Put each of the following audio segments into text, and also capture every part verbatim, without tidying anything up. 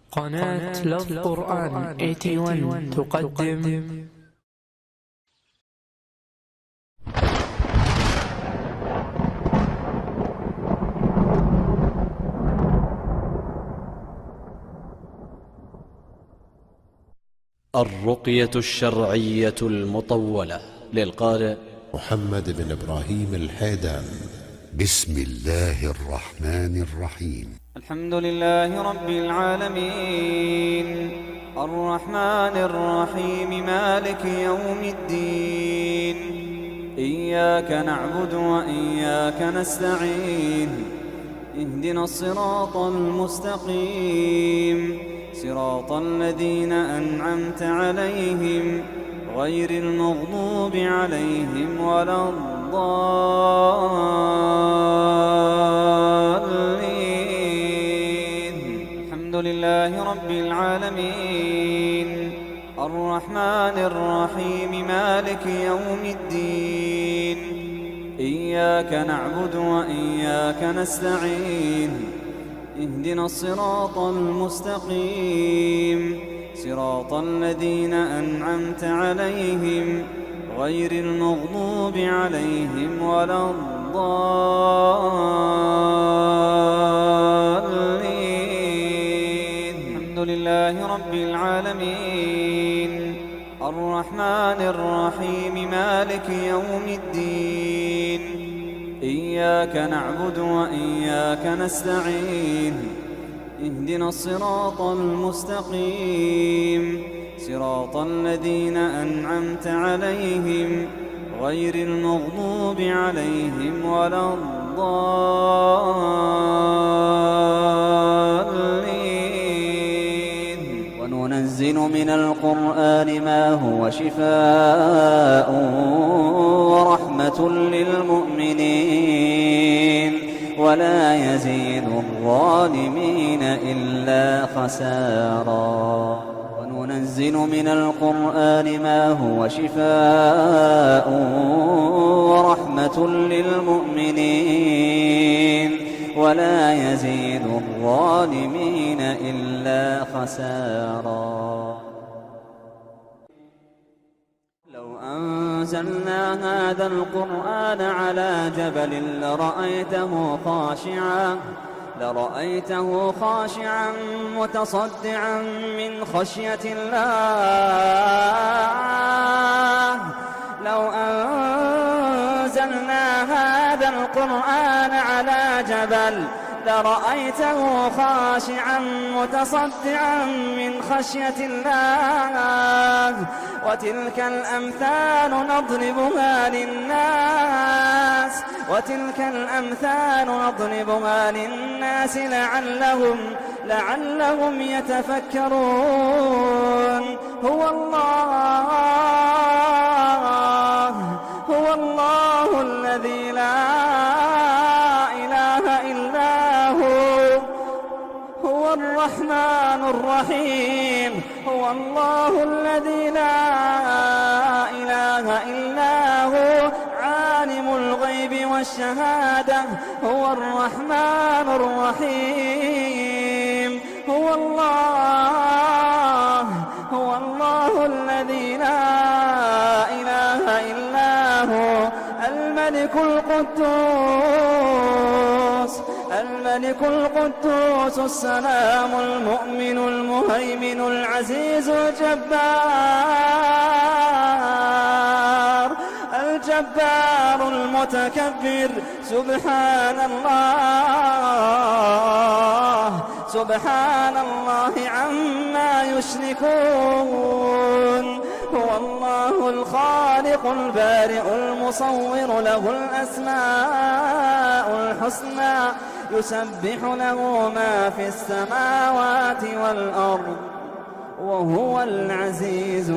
قناة لفظ قرآن ثمانية وثمانين تقدم الرقية الشرعية المطولة للقارئ محمد بن إبراهيم الحيدان. بسم الله الرحمن الرحيم. الحمد لله رب العالمين الرحمن الرحيم مالك يوم الدين. إياك نعبد وإياك نستعين. اهدنا الصراط المستقيم صراط الذين أنعمت عليهم غير المغضوب عليهم ولا الضالين. الحمد لله رب العالمين الرحمن الرحيم مالك يوم الدين. إياك نعبد وإياك نستعين. اهدنا الصراط المستقيم صراط الذين أنعمت عليهم غير المغضوب عليهم ولا الضالين. الحمد لله رب العالمين الرحمن الرحيم مالك يوم الدين. إياك نعبد وإياك نستعين. اهدنا الصراط المستقيم صراط الذين أنعمت عليهم غير المغضوب عليهم ولا الضالين. وننزل من القرآن ما هو شفاء ورحمة للمؤمنين ولا يزيد الظالمين إلا خسارا. وننزل من القرآن ما هو شفاء ورحمة للمؤمنين ولا يزيد الظالمين إلا خسارا. لو أنزلنا هذا القرآن على جبل لرأيته خاشعا لرأيته خاشعا متصدعا من خشية الله. لو أنزلنا هذا القرآن على جبل لرأيته خاشعا متصدعا من خشية الله. وتلك الأمثال نضربها للناس وتلك الأمثال نضربها للناس لعلهم لعلهم يتفكرون. هو الله هو الله الذي لا إله إلا هو هو الرحمن الرحيم. هو الله الذي لا إله إلا هو عالم الغيب والشهادة. هو الرحمن الرحيم. هو الله هو الله الذي لا إله إلا هو الملك القدوس الملك القدوس السلام المؤمن المهيمن العزيز الجبار الجبار المتكبر. سبحان الله سبحان الله عما يشركون. هو الله الخالق البارئ المصور له الأسماء الحسنى يسبح له ما في السماوات والأرض وهو العزيز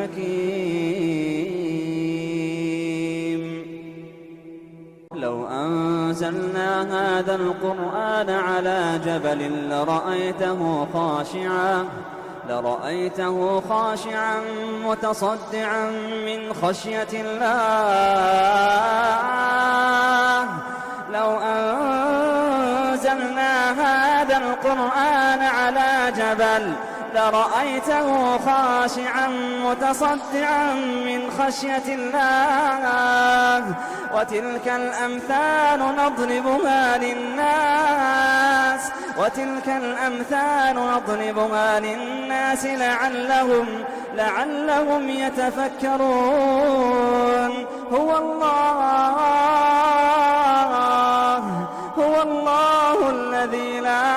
الحكيم. لو أنزلنا هذا القرآن على جبل لرأيته خاشعا لرأيته خاشعا متصدعا من خشية الله. لو أنزلنا هذا القرآن على جبل جبل لرأيته خاشعا متصدعا من خشية الله. وتلك الأمثال نضربها للناس وتلك الأمثال نضربها للناس لعلهم لعلهم يتفكرون. هو الله هو الله الذي لا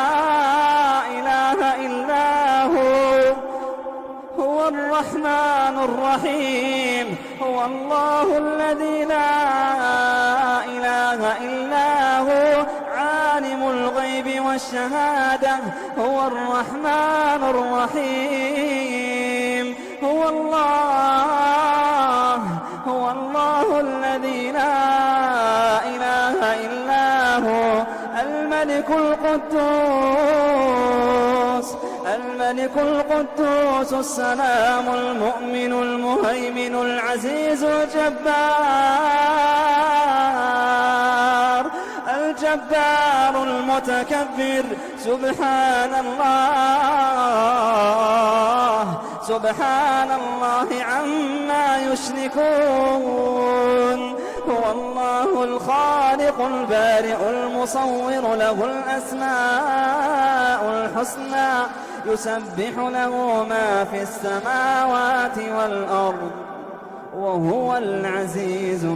إله إلا هو هو الرحمن الرحيم. هو الله الذي لا إله إلا هو عالم الغيب والشهادة. هو الرحمن الرحيم. هو الله هو الله الذي لا إله إلا هو الملك القدوس الملك القدوس السلام المؤمن المهيمن العزيز الجبار الجبار المتكبر. سبحان الله سبحان الله عما يشركون. هو الله الخالق البارئ المصور له الأسماء الحسنى يسبح له ما في السماوات والأرض وهو العزيز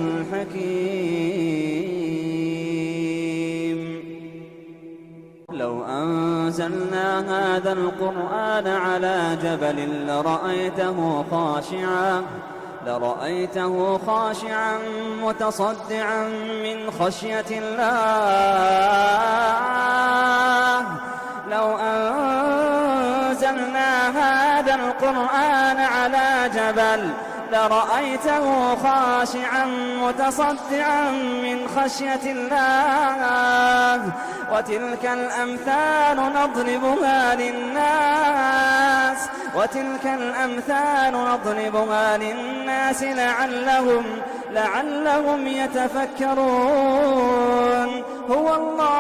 الحكيم. لو أنزلنا هذا القرآن على جبل لرأيته خاشعا لرأيته خاشعا متصدعا من خشية الله. لو أنزلنا هذا القرآن على جبل لرأيته خاشعا متصدعا من خشية الله. وتلك الأمثال نضربها للناس وتلك الأمثال نضربها للناس لعلهم لعلهم يتفكرون. هو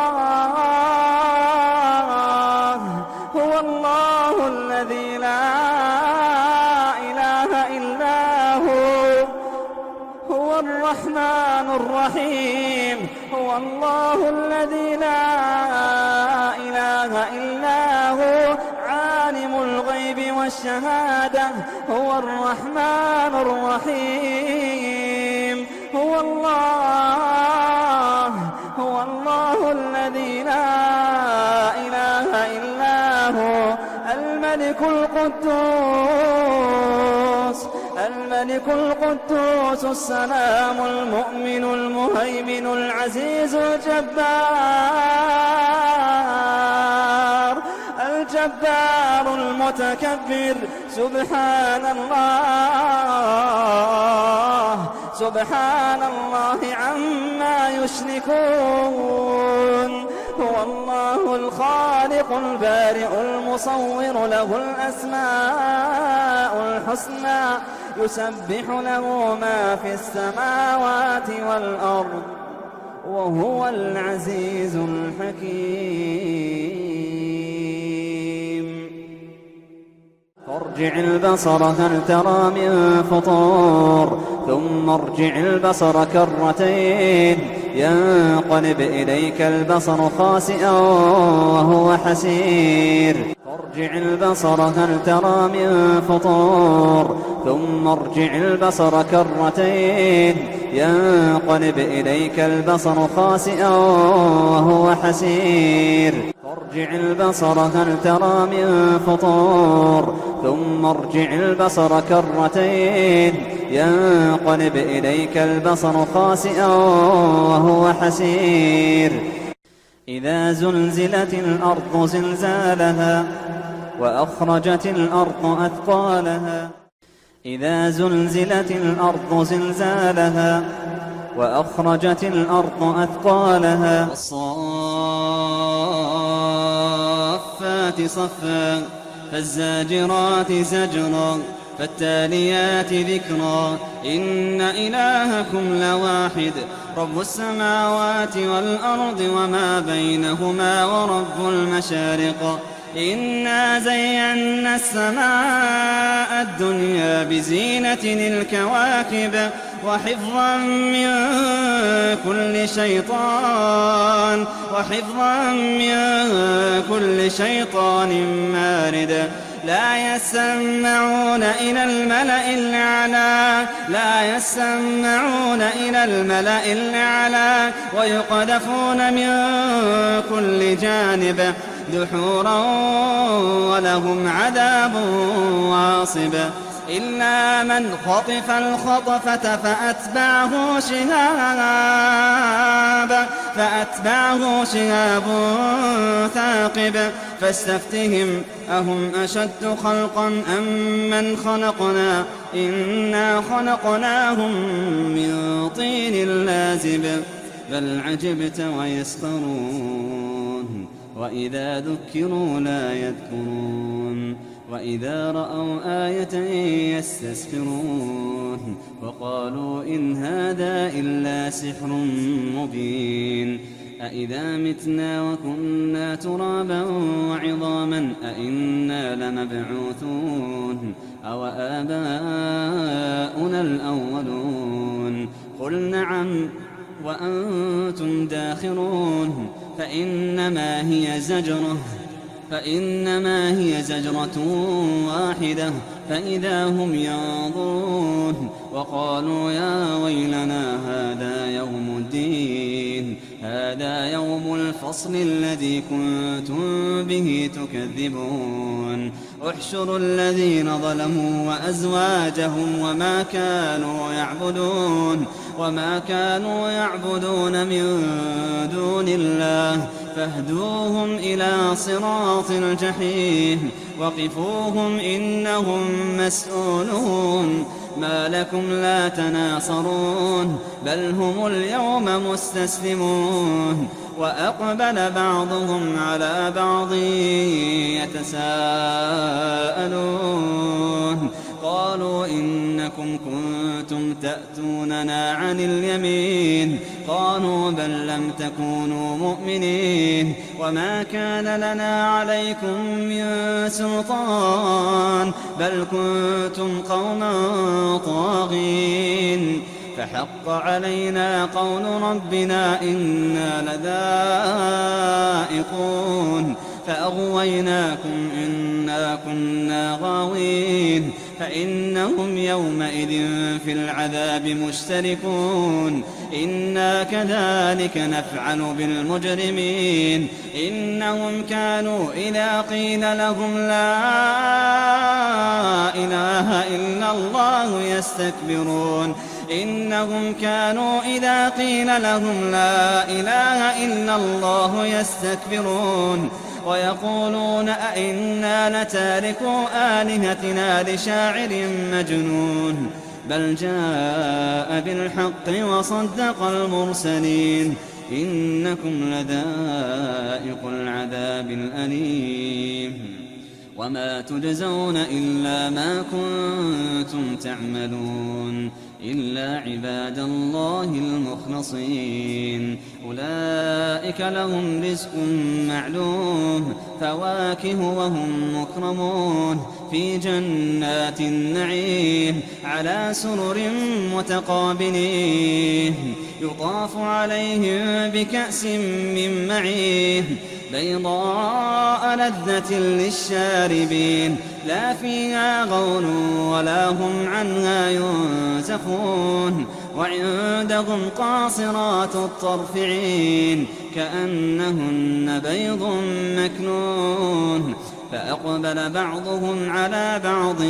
الله هو الله الذي لا إله إلا هو هو الرحمن الرحيم. هو الله الذي لا إله إلا هو عالم الغيب والشهادة. هو الرحمن الرحيم. هو الله هو الله الذي لا إله إلا هو الملك القدوس الملك القدوس السلام المؤمن المهيمن العزيز الجبار الجبار المتكبر. سبحان الله سبحان الله عما يشركون. هو الله الخالق البارئ المصور له الأسماء الحسنى يسبح له ما في السماوات والأرض وهو العزيز الحكيم. فارجع البصر هل ترى من فطور ثم ارجع البصر كرتين ينقلب إليك البصر خاسئا وهو حسير. فارجع البصر هل ترى من فطور ثم ارجع البصر كرتين ينقلب إليك البصر خاسئا وهو حسير. فارجع البصر هل ترى من فطور ثم ارجع البصر كرتين ينقلب إليك البصر خاسئا وهو حسير. إذا زلزلت الأرض زلزالها وأخرجت الأرض أثقالها إذا زلزلت الأرض زلزالها وأخرجت الأرض أثقالها والصافات صفا فالزاجرات زجرا فالتاليات ذكرا إن إلهكم لواحد رب السماوات والأرض وما بينهما ورب المشارق إنا زينا السماء الدنيا بزينة الكواكب وحفظا من كل شيطان وحفظا من كل شيطان مارد لا يسمعون إلى الملأ الأعلى لا يسمعون إلى الملأ الأعلى ويقذفون من كل جانب دحورا ولهم عذاب واصب إلا من خطف الخطفة فأتبعه شهاب فأتبعه شهاب ثاقب فاستفتهم أهم أشد خلقا أم من خلقنا إنا خلقناهم من طين لازب بل عجبت ويسخرون وإذا ذكروا لا يذكرون وإذا رأوا آية يستسخرون وقالوا إن هذا إلا سحر مبين أإذا متنا وكنا ترابا وعظاما أإنا لمبعوثون أو آباؤنا الأولون قل نعم وأنتم داخرون فإنما هي زجرة فإنما هي زجرة واحدة فإذا هم ينظرون وقالوا يا ويلنا هذا يوم الدين هذا يوم الفصل الذي كنتم به تكذبون احشروا الذين ظلموا وأزواجهم وما كانوا يعبدون وما كانوا يعبدون من دون الله فاهدوهم إلى صراط الجحيم وقفوهم إنهم مسؤولون ما لكم لا تناصرون بل هم اليوم مستسلمون وأقبل بعضهم على بعض يتساءلون قالوا إنكم كنتم تأتوننا عن اليمين قالوا بل لم تكونوا مؤمنين وما كان لنا عليكم من سلطان بل كنتم قوما طاغين فحق علينا قول ربنا إنا لذائقون فأغويناكم إنا كنا غاوين فإنهم يومئذ في العذاب مشتركون إنا كذلك نفعل بالمجرمين إنهم كانوا إذا قيل لهم لا إله إلا الله يستكبرون إنهم كانوا إذا قيل لهم لا إله إلا الله يستكبرون ويقولون أئنا لتاركو آلهتنا لشاعر مجنون بل جاء بالحق وصدق المرسلين إنكم لذائق العذاب الأليم وما تجزون إلا ما كنتم تعملون إلا عباد الله المخلصين أولئك لهم رزق معلوم فواكه وهم مكرمون في جنات النعيم على سرر متقابلين يطاف عليهم بكأس من معين بيضاء لذة للشاربين لا فيها غول ولا هم عنها ينزفون وعندهم قاصرات الطرف عين كأنهن بيض مكنون فأقبل بعضهم على بعض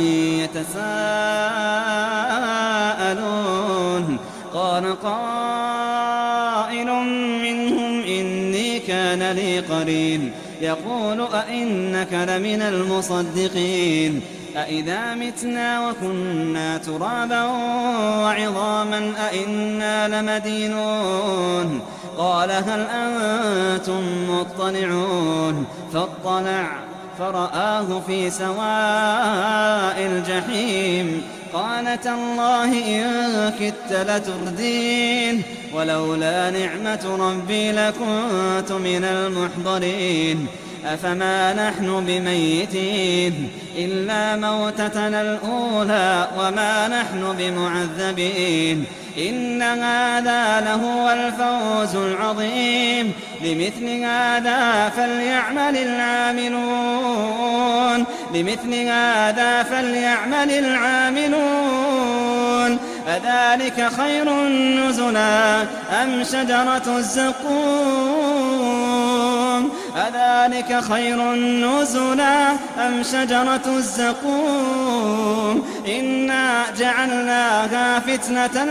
يتساءلون قال قائل منهم إني كان لي قرين يقول أئنك لمن المصدقين أئذا متنا وكنا ترابا وعظاما أئنا لمدينون قال هل أنتم مطلعون فاطلع فرآه في سواء الجحيم قال تالله إن كدت لتردين ولولا نعمة ربي لكنت من المحضرين أفما نحن بميتين إلا موتتنا الأولى وما نحن بمعذبين إن هذا لهو الفوز العظيم لمثل هذا فليعمل العاملون لمثل هذا فليعمل العاملون أذلك خير نزلا أم شجرة الزقوم أذلك خير نزلا أم شجرة الزقوم إنا جعلناها فتنة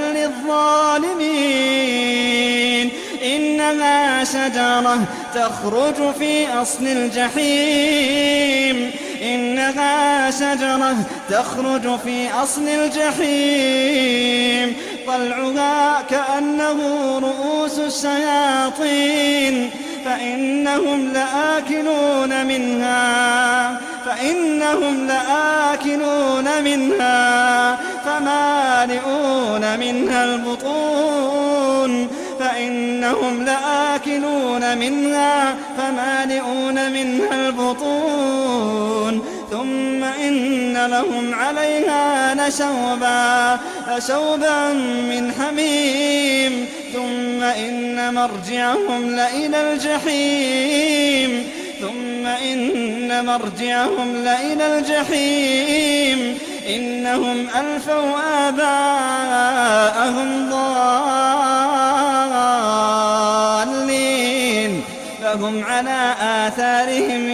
للظالمين إنها شجرة تخرج في أصل الجحيم إنها شجرة تخرج في أصل الجحيم طلعها كأنه رؤوس الشياطين فإنهم لآكلون منها فإنهم لآكلون منها فمالئون منها البطون فإنهم لآكلون منها فمالئون منها البطون ثم إن لهم عليها لشوبا لشوبا من حميم ثم إن مرجعهم لإلى الجحيم ثم إن مرجعهم لإلى الجحيم إنهم ألفوا آباءهم ضالين فهم على آثارهم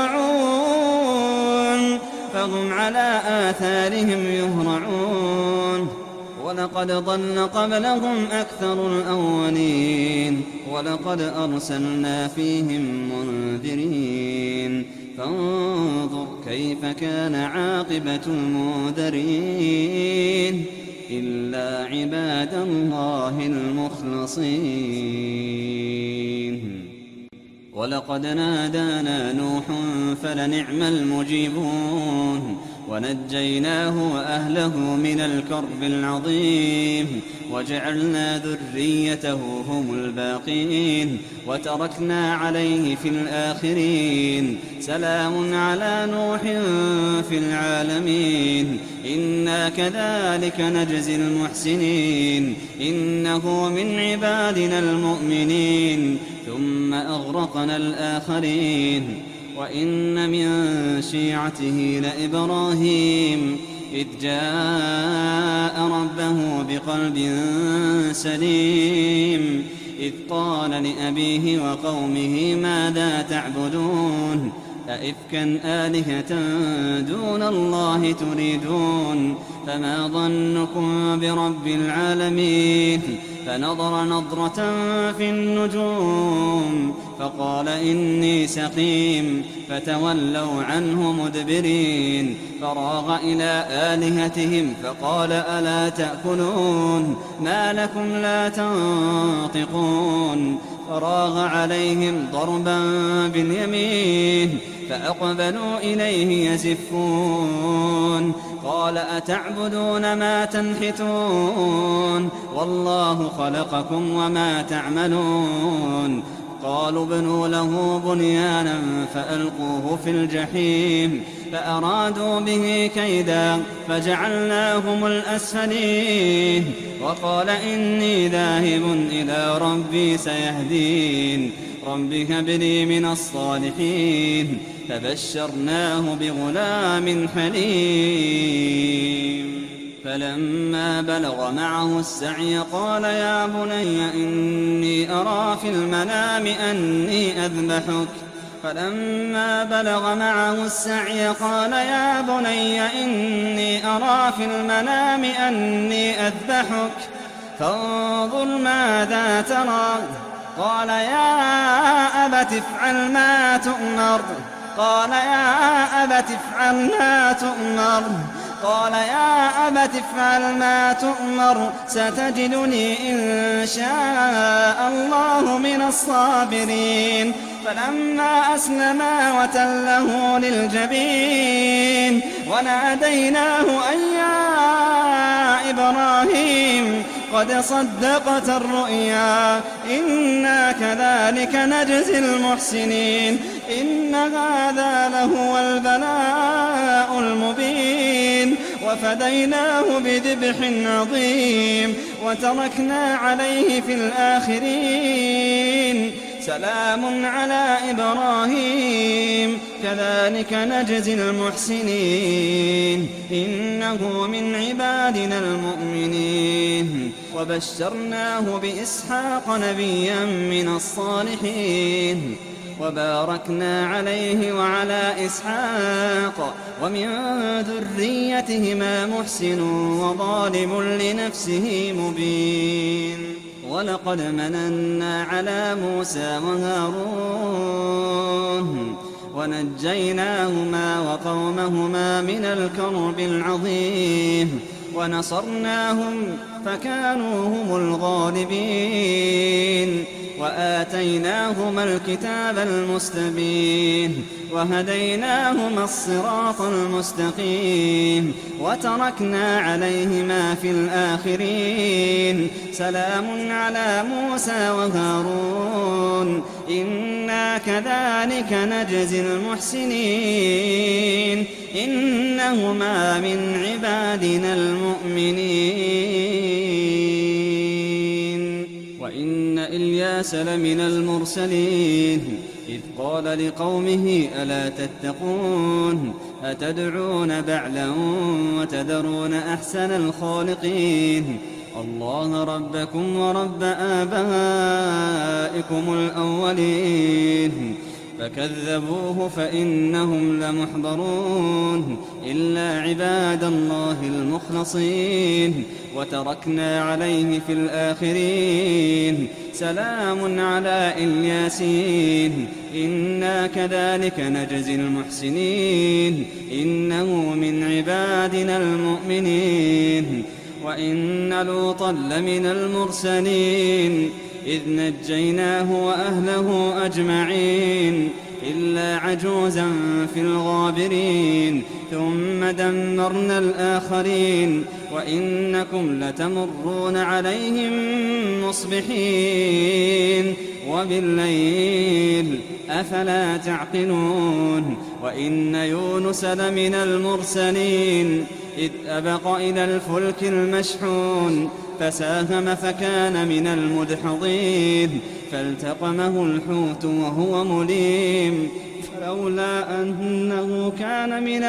يهرعون فهم على آثارهم يهرعون ولقد ضل قبلهم أكثر الأولين ولقد أرسلنا فيهم منذرين فانظر كيف كان عاقبة المنذرين إلا عباد الله المخلصين ولقد نادانا نوح فلنعم المجيبون ونجيناه وأهله من الكرب العظيم وجعلنا ذريته هم الباقين وتركنا عليه في الآخرين سلام على نوح في العالمين إنا كذلك نجزي المحسنين إنه من عبادنا المؤمنين ثم أغرقنا الآخرين وإن من شيعته لإبراهيم إذ جاء ربه بقلب سليم إذ قال لأبيه وقومه ماذا تعبدون أئفكا آلهة دون الله تريدون فما ظنكم برب العالمين فنظر نظرة في النجوم فقال إني سقيم فتولوا عنه مدبرين فراغ إلى آلهتهم فقال ألا تأكلون ما لكم لا تنطقون فراغ عليهم ضربا باليمين فأقبلوا إليه يزفون قال أتعبدون ما تنحتون والله خلقكم وما تعملون قالوا ابنوا له بنيانا فألقوه في الجحيم فأرادوا به كيدا فجعلناهم الأسفلين وقال إني ذاهب إلى ربي سيهدين رب هب لي من الصالحين فبشرناه بغلام حليم فلما بلغ معه السعي قال يا بني إني أرى في المنام أني أذبحك فلما بلغ معه السعي قال يا بني إني أرى في المنام أني أذبحك فانظر ماذا ترى قال يا أبت افعل ما تؤمر قال يا أبت افعل ما تؤمر قال يا أبت افعل ما تؤمر ستجدني إن شاء الله من الصابرين فلما أسلما وتله للجبين وناديناه أن يا إبراهيم قد صدقت الرؤيا إنا كذلك نجزي المحسنين إن هذا لهو البلاء المبين وفديناه بذبح عظيم وتركنا عليه في الآخرين سلام على إبراهيم كذلك نجزي المحسنين إنه من عبادنا المؤمنين وبشرناه بإسحاق نبيا من الصالحين وباركنا عليه وعلى إسحاق ومن ذريتهما محسن وظالم لنفسه مبين ولقد مننا على موسى وهارون ونجيناهما وقومهما من الكرب العظيم ونصرناهم فكانوا هم الغالبين وآتيناهما الكتاب المستبين وهديناهما الصراط المستقيم وتركنا عليهما في الآخرين سلام على موسى وهارون إنا كذلك نجزي المحسنين إنهما من عبادنا المؤمنين وإن إلياس لمن المرسلين إذ قال لقومه ألا تتقون أتدعون بعلا وتذرون أحسن الخالقين الله ربكم ورب آبائكم الأولين فكذبوه فإنهم لمحضرون إلا عباد الله المخلصين وتركنا عليه في الآخرين سلام على الياسين إنا كذلك نجزي المحسنين إنه من عبادنا المؤمنين وإن لوطا لمن المرسلين إذ نجيناه وأهله أجمعين إلا عجوزا في الغابرين ثم دمرنا الآخرين وإنكم لتمرون عليهم مصبحين وبالليل أفلا تعقلون وإن يونس لمن المرسلين إذ أبق إلى الفلك المشحون فساهم فكان من المدحضين فالتقمه الحوت وهو مليم فلولا أنه كان من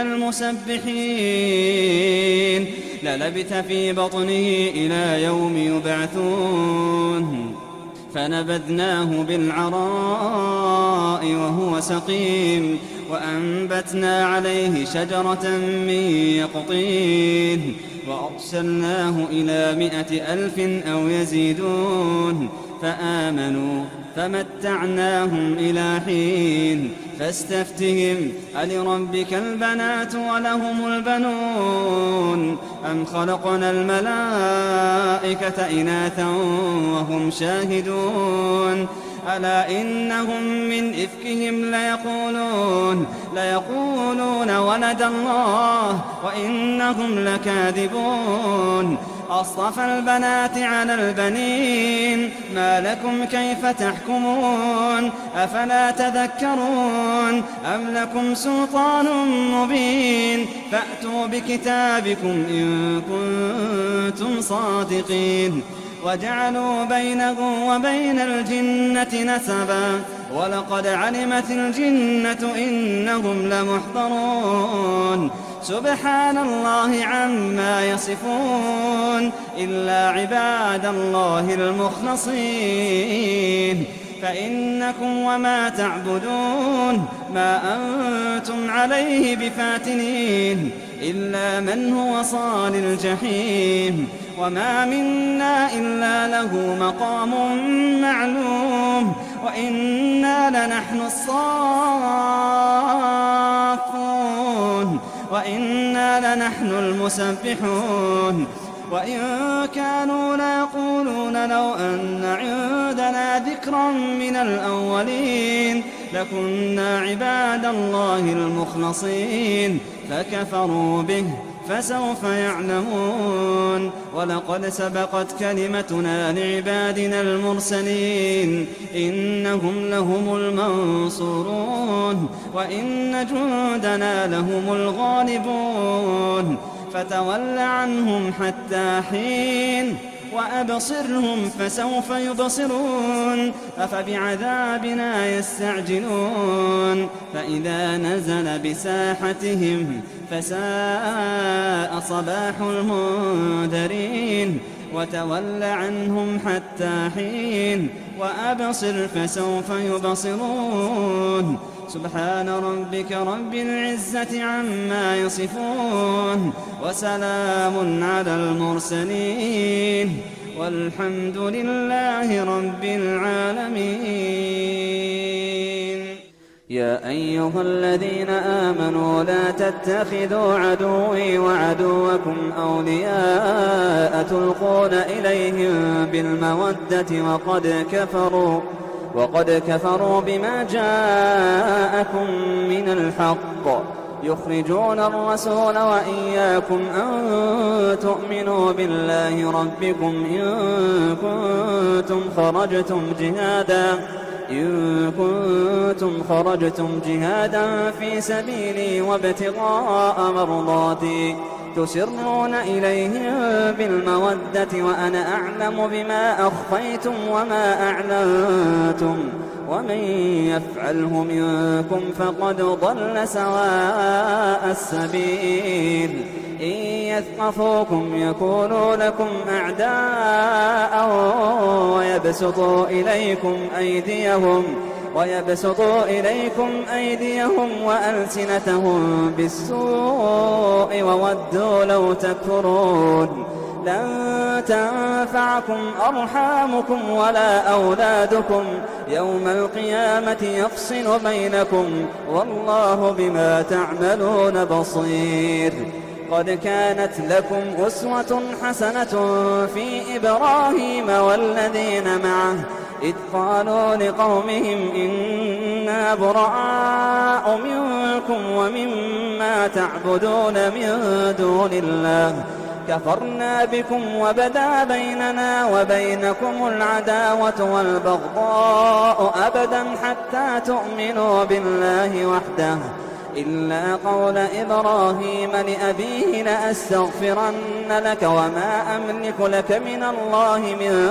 المسبحين للبث في بطنه إلى يوم يبعثون فنبذناه بالعراء وهو سقيم وأنبتنا عليه شجرة من يقطين وأرسلناه إلى مائة ألف أو يزيدون فآمنوا فمتعناهم إلى حين فاستفتهم ألربك البنات ولهم البنون أم خلقنا الملائكة إناثا وهم شاهدون ألا إنهم من إفكهم ليقولون ليقولون ولد الله وإنهم لكاذبون أصطفى البنات على البنين ما لكم كيف تحكمون أفلا تذكرون أم لكم سلطان مبين فأتوا بكتابكم إن كنتم صادقين وجعلوا بينه وبين الجنة نسبا ولقد علمت الجنة إنهم لمحضرون سبحان الله عما يصفون إلا عباد الله المخلصين فإنكم وما تعبدون ما أنتم عليه بفاتنين إلا من هو صال الجحيم وما منا إلا له مقام معلوم وإنا لنحن الصافون وإنا لنحن المسبحون وإن كانوا ليقولون لو أن عندنا ذكرا من الأولين لكنا عباد الله المخلصين فكفروا به فسوف يعلمون. ولقد سبقت كلمتنا لعبادنا المرسلين إنهم لهم المنصورون وإن جندنا لهم الغالبون. فتول عنهم حتى حين وأبصرهم فسوف يبصرون. أفبعذابنا يستعجلون. فإذا نزل بساحتهم فساء صباح المنذرين. وتول عنهم حتى حين وأبصر فسوف يبصرون. سبحان ربك رب العزة عما يصفون وسلام على المرسلين والحمد لله رب العالمين. يا أيها الذين آمنوا لا تتخذوا عدوي وعدوكم أولياء تلقون إليهم بالمودة وقد كفروا وقد كفروا بما جاءكم من الحق يخرجون الرسول وإياكم أن تؤمنوا بالله ربكم إن كنتم خرجتم جهادا إن كنتم خرجتم جهادا في سبيلي وابتغاء مرضاتي تسرون إليهم بالمودة وأنا أعلم بما أخفيتم وما أعلنتم ومن يفعله منكم فقد ضل سواء السبيل. إن يثقفوكم يكونوا لكم أعداء ويبسطوا إليكم أيديهم ويبسطوا إليكم أيديهم وألسنتهم بالسوء وودوا لو تكفرون. لن تنفعكم أرحامكم ولا أولادكم يوم القيامة يفصل بينكم والله بما تعملون بصير. قد كانت لكم أسوة حسنة في إبراهيم والذين معه إذ قالوا لقومهم إنا براء منكم ومما تعبدون من دون الله كفرنا بكم وبدا بيننا وبينكم العداوة والبغضاء أبدا حتى تؤمنوا بالله وحده إلا قول إبراهيم لأبيه لأستغفرن لك وما أملك لك من الله من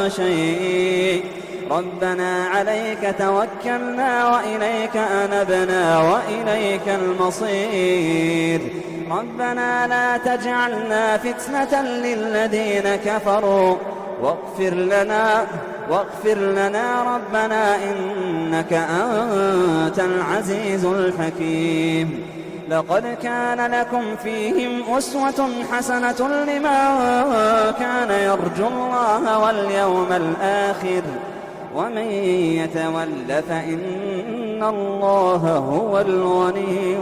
شيء ربنا عليك توكلنا وإليك أنبنا وإليك المصير. ربنا لا تجعلنا فتنة للذين كفروا واغفر لنا واغفر لنا ربنا إنك أنت العزيز الحكيم. لقد كان لكم فيهم أسوة حسنة لمن كان يرجو الله واليوم الآخر ومن يتول فإن الله هو الغني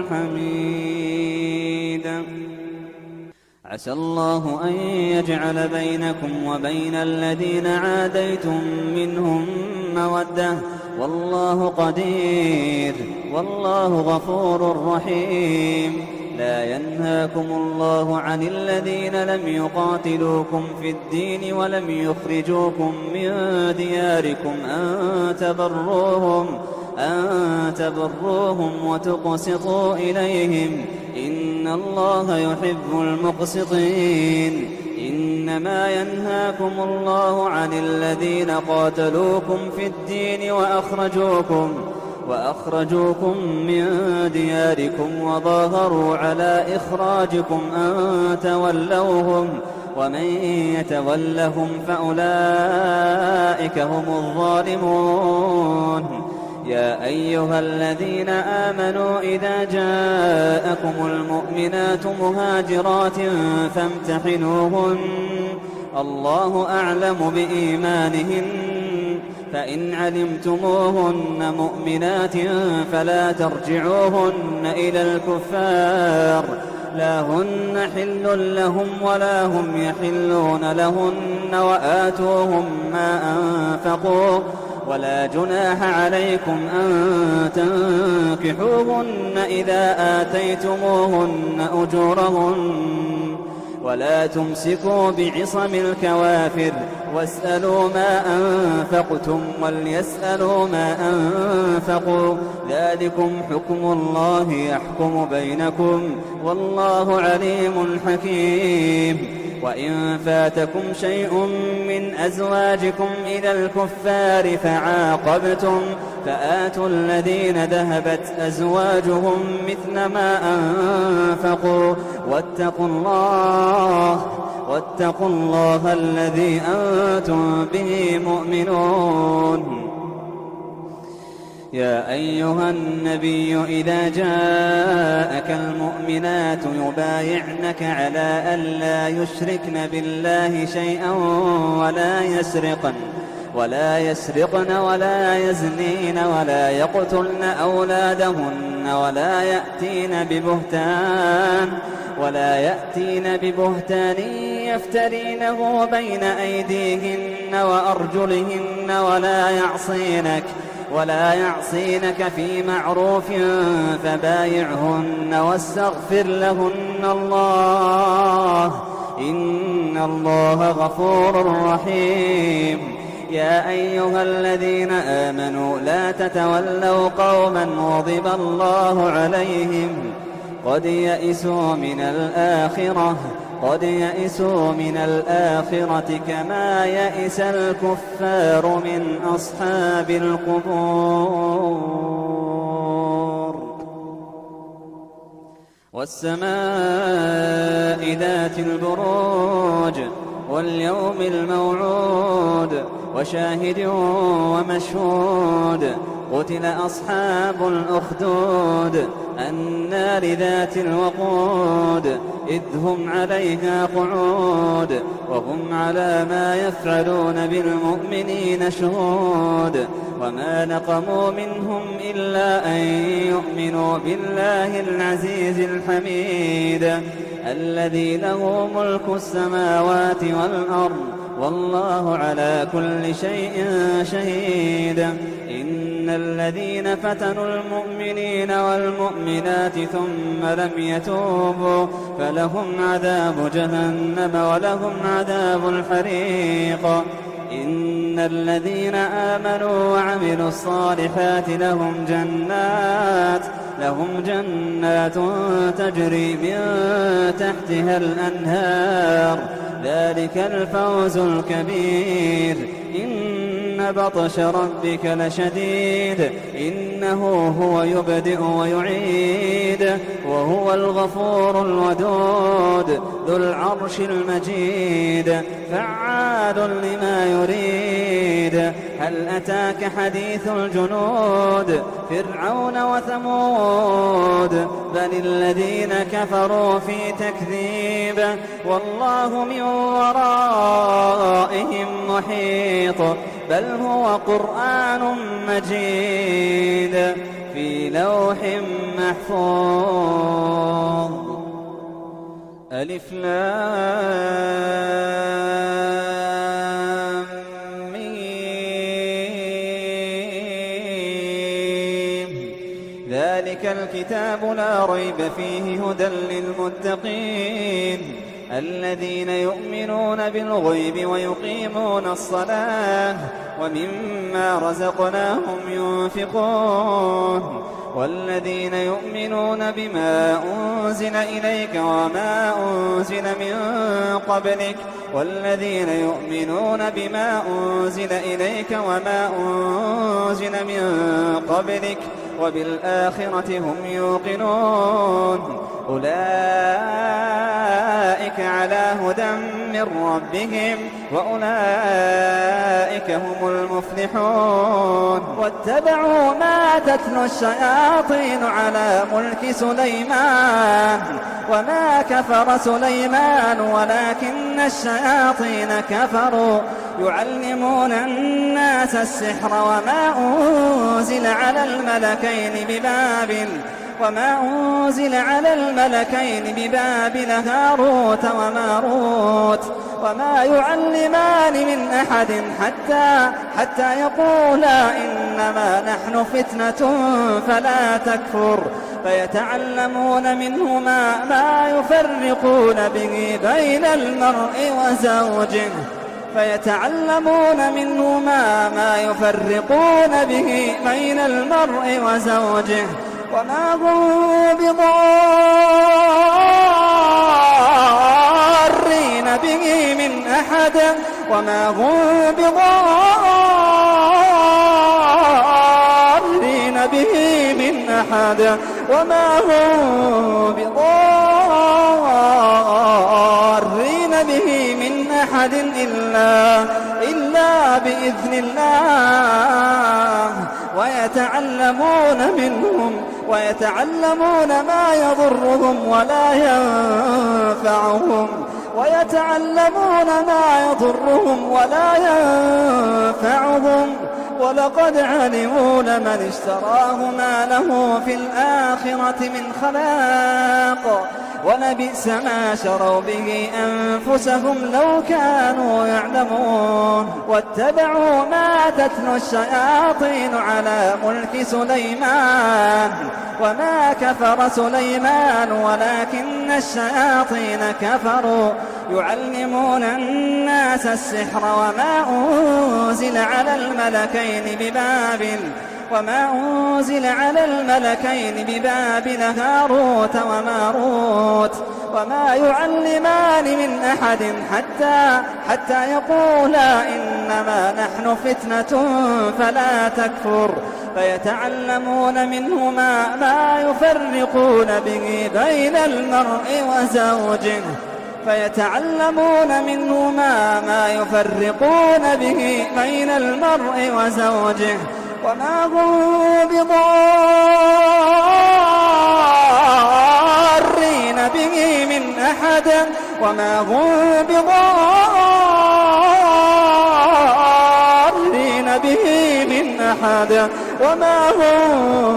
الحميد. عسى الله أن يجعل بينكم وبين الذين عاديتم منهم مودة والله قدير والله غفور رحيم. لا ينهاكم الله عن الذين لم يقاتلوكم في الدين ولم يخرجوكم من دياركم أن تبروهم أن تبروهم وتقسطوا إليهم إن الله يحب المقسطين. إنما ينهاكم الله عن الذين قاتلوكم في الدين وأخرجوكم وأخرجوكم من دياركم وظاهروا على إخراجكم أن تولوهم ومن يتولهم فأولئك هم الظالمون. يا أيها الذين آمنوا إذا جاءكم المؤمنات مهاجرات فامتحنوهن الله أعلم بإيمانهن فإن علمتموهن مؤمنات فلا ترجعوهن إلى الكفار لا هن حل لهم ولا هم يحلون لهن وآتوهم ما أنفقوا ولا جناح عليكم أن تنكحوهن إذا آتيتموهن أجورهن ولا تمسكوا بعصم الكوافر واسألوا ما أنفقتم وليسألوا ما أنفقوا ذلكم حكم الله يحكم بينكم والله عليم حكيم. وإن فاتكم شيء من أزواجكم إلى الكفار فعاقبتم فآتوا الذين ذهبت أزواجهم مثل ما أنفقوا واتقوا الله واتقوا الله الذي أنتم به مؤمنون. يا أيها النبي إذا جاءك المؤمنات يبايعنك على ألا يشركن بالله شيئا ولا يسرقن ولا يسرقن ولا يزنين ولا يقتلن أولادهن ولا يأتين ببهتان ولا يأتين ببهتان يفترينه بين أيديهن وأرجلهن ولا يعصينك ولا يعصينك في معروف فبايعهن واستغفر لهن الله إن الله غفور رحيم. يا أيها الذين آمنوا لا تتولوا قوما غضب الله عليهم قد يئسوا من الآخرة قد يئسوا من الآخرة كما يئس الكفار من أصحاب القبور. والسماء ذات البروج واليوم الموعود وشاهد ومشهود قتل أصحاب الأخدود النار ذات الوقود إذ هم عليها قعود وهم على ما يفعلون بالمؤمنين شهود. وما نقموا منهم إلا أن يؤمنوا بالله العزيز الحميد الذي له ملك السماوات والأرض والله على كل شيء شهيد. إن الذين فتنوا المؤمنين والمؤمنات ثم لم يتوبوا فلهم عذاب جهنم ولهم عذاب الحريق. إن الذين آمنوا وعملوا الصالحات لهم جنات لهم جنات تجري من تحتها الأنهار ذلك الفوز الكبير. إن بطش ربك لشديد إنه هو يبدئ ويعيد وهو الغفور الودود ذو العرش المجيد فعال لما يريد. هل أتاك حديث الجنود فرعون وثمود بل الذين كفروا في تكذيب والله من ورائهم محيط بل هو قرآن مجيد في لوح محفوظ. ألف لام ميم ذلك الكتاب لا ريب فيه هدى للمتقين الذين يؤمنون بالغيب ويقيمون الصلاة ومما رزقناهم ينفقون والذين يؤمنون بما أنزل إليك وما أنزل من قبلك والذين يؤمنون بما أنزل إليك وما أنزل من قبلك وبالآخرة هم يوقنون أولئك على هدى من ربهم وأولئك هم المفلحون. واتبعوا ما تتلو الشياطين على ملك سليمان وما كفر سليمان ولكن الشياطين كفروا يعلمون الناس السحر وما أنزل على الملكين ببابل وما أنزل على الملكين ببابل هاروت وماروت وما يعلمان من أحد حتى, حتى يقولا إنما نحن فتنة فلا تكفر فيتعلمون منهما ما يفرقون به بين المرء وزوجه فيتعلمون منهما ما يفرقون به بين المرء وزوجه وما هم بضارين به من أحد وما هم بضارين به من أحد وما هم بضارين به من أحد إلا, إلا بإذن الله ويتعلمون منهم ويتعلمون ما يضرهم ولا ينفعهم ويتعلمون ما يضرهم ولا ينفعهم ولقد علموا لمن اشتراه ما له في الآخرة من خلاق ولبئس ما شروا به أنفسهم لو كانوا يعلمون واتبعوا ما تتلو الشياطين على ملك سليمان وما كفر سليمان ولكن الشياطين كفروا يعلمون الناس السحر وما أنزل على الملكين ببابل وما أنزل على الملكين ببابل هاروت وماروت وما يعلمان من أحد حتى, حتى يقولا إنما نحن فتنة فلا تكفر فيتعلمون منهما ما يفرقون به بين المرء وزوجه فيتعلمون منهما ما يفرقون به بين المرء وزوجه وما هم بضارين به من أحد وما هم بضارين به من أحد وما هم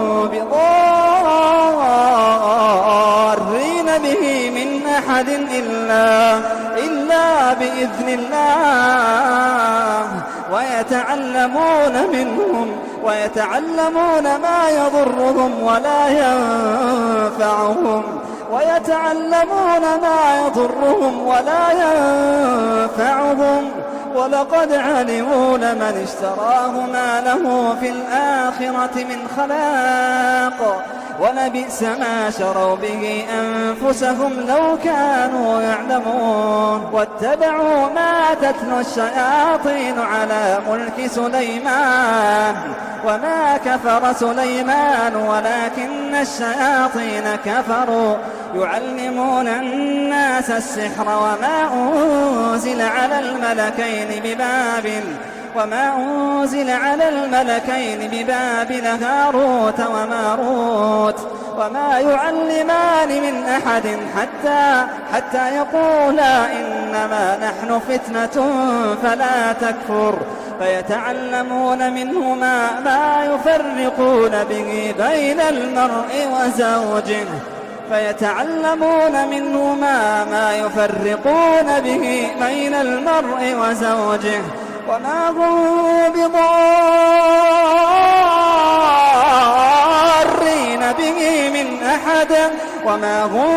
بضارين به من أحد إلا, إلا بإذن الله ويتعلمون منهم ويتعلمون ما يضرهم ولا ينفعهم ويتعلمون ما يضرهم ولا ينفعهم ولقد علموا لمن اشتراه ما له في الآخرة من خلاق ولبئس ما شروا به أنفسهم لو كانوا يعلمون واتبعوا ما تتلو الشياطين على ملك سليمان وما كفر سليمان ولكن الشياطين كفروا يعلمون الناس السحر وما أنزل على الملكين ببابل وما أنزل على الملكين ببابل هاروت وماروت وما يعلمان من أحد حتى, حتى يقولا إنما نحن فتنة فلا تكفر فيتعلمون منهما ما يفرقون به بين المرء وزوجه فيتعلمون منهما ما يفرقون به بين المرء وزوجه وما هم بضارين به من أحد وما هم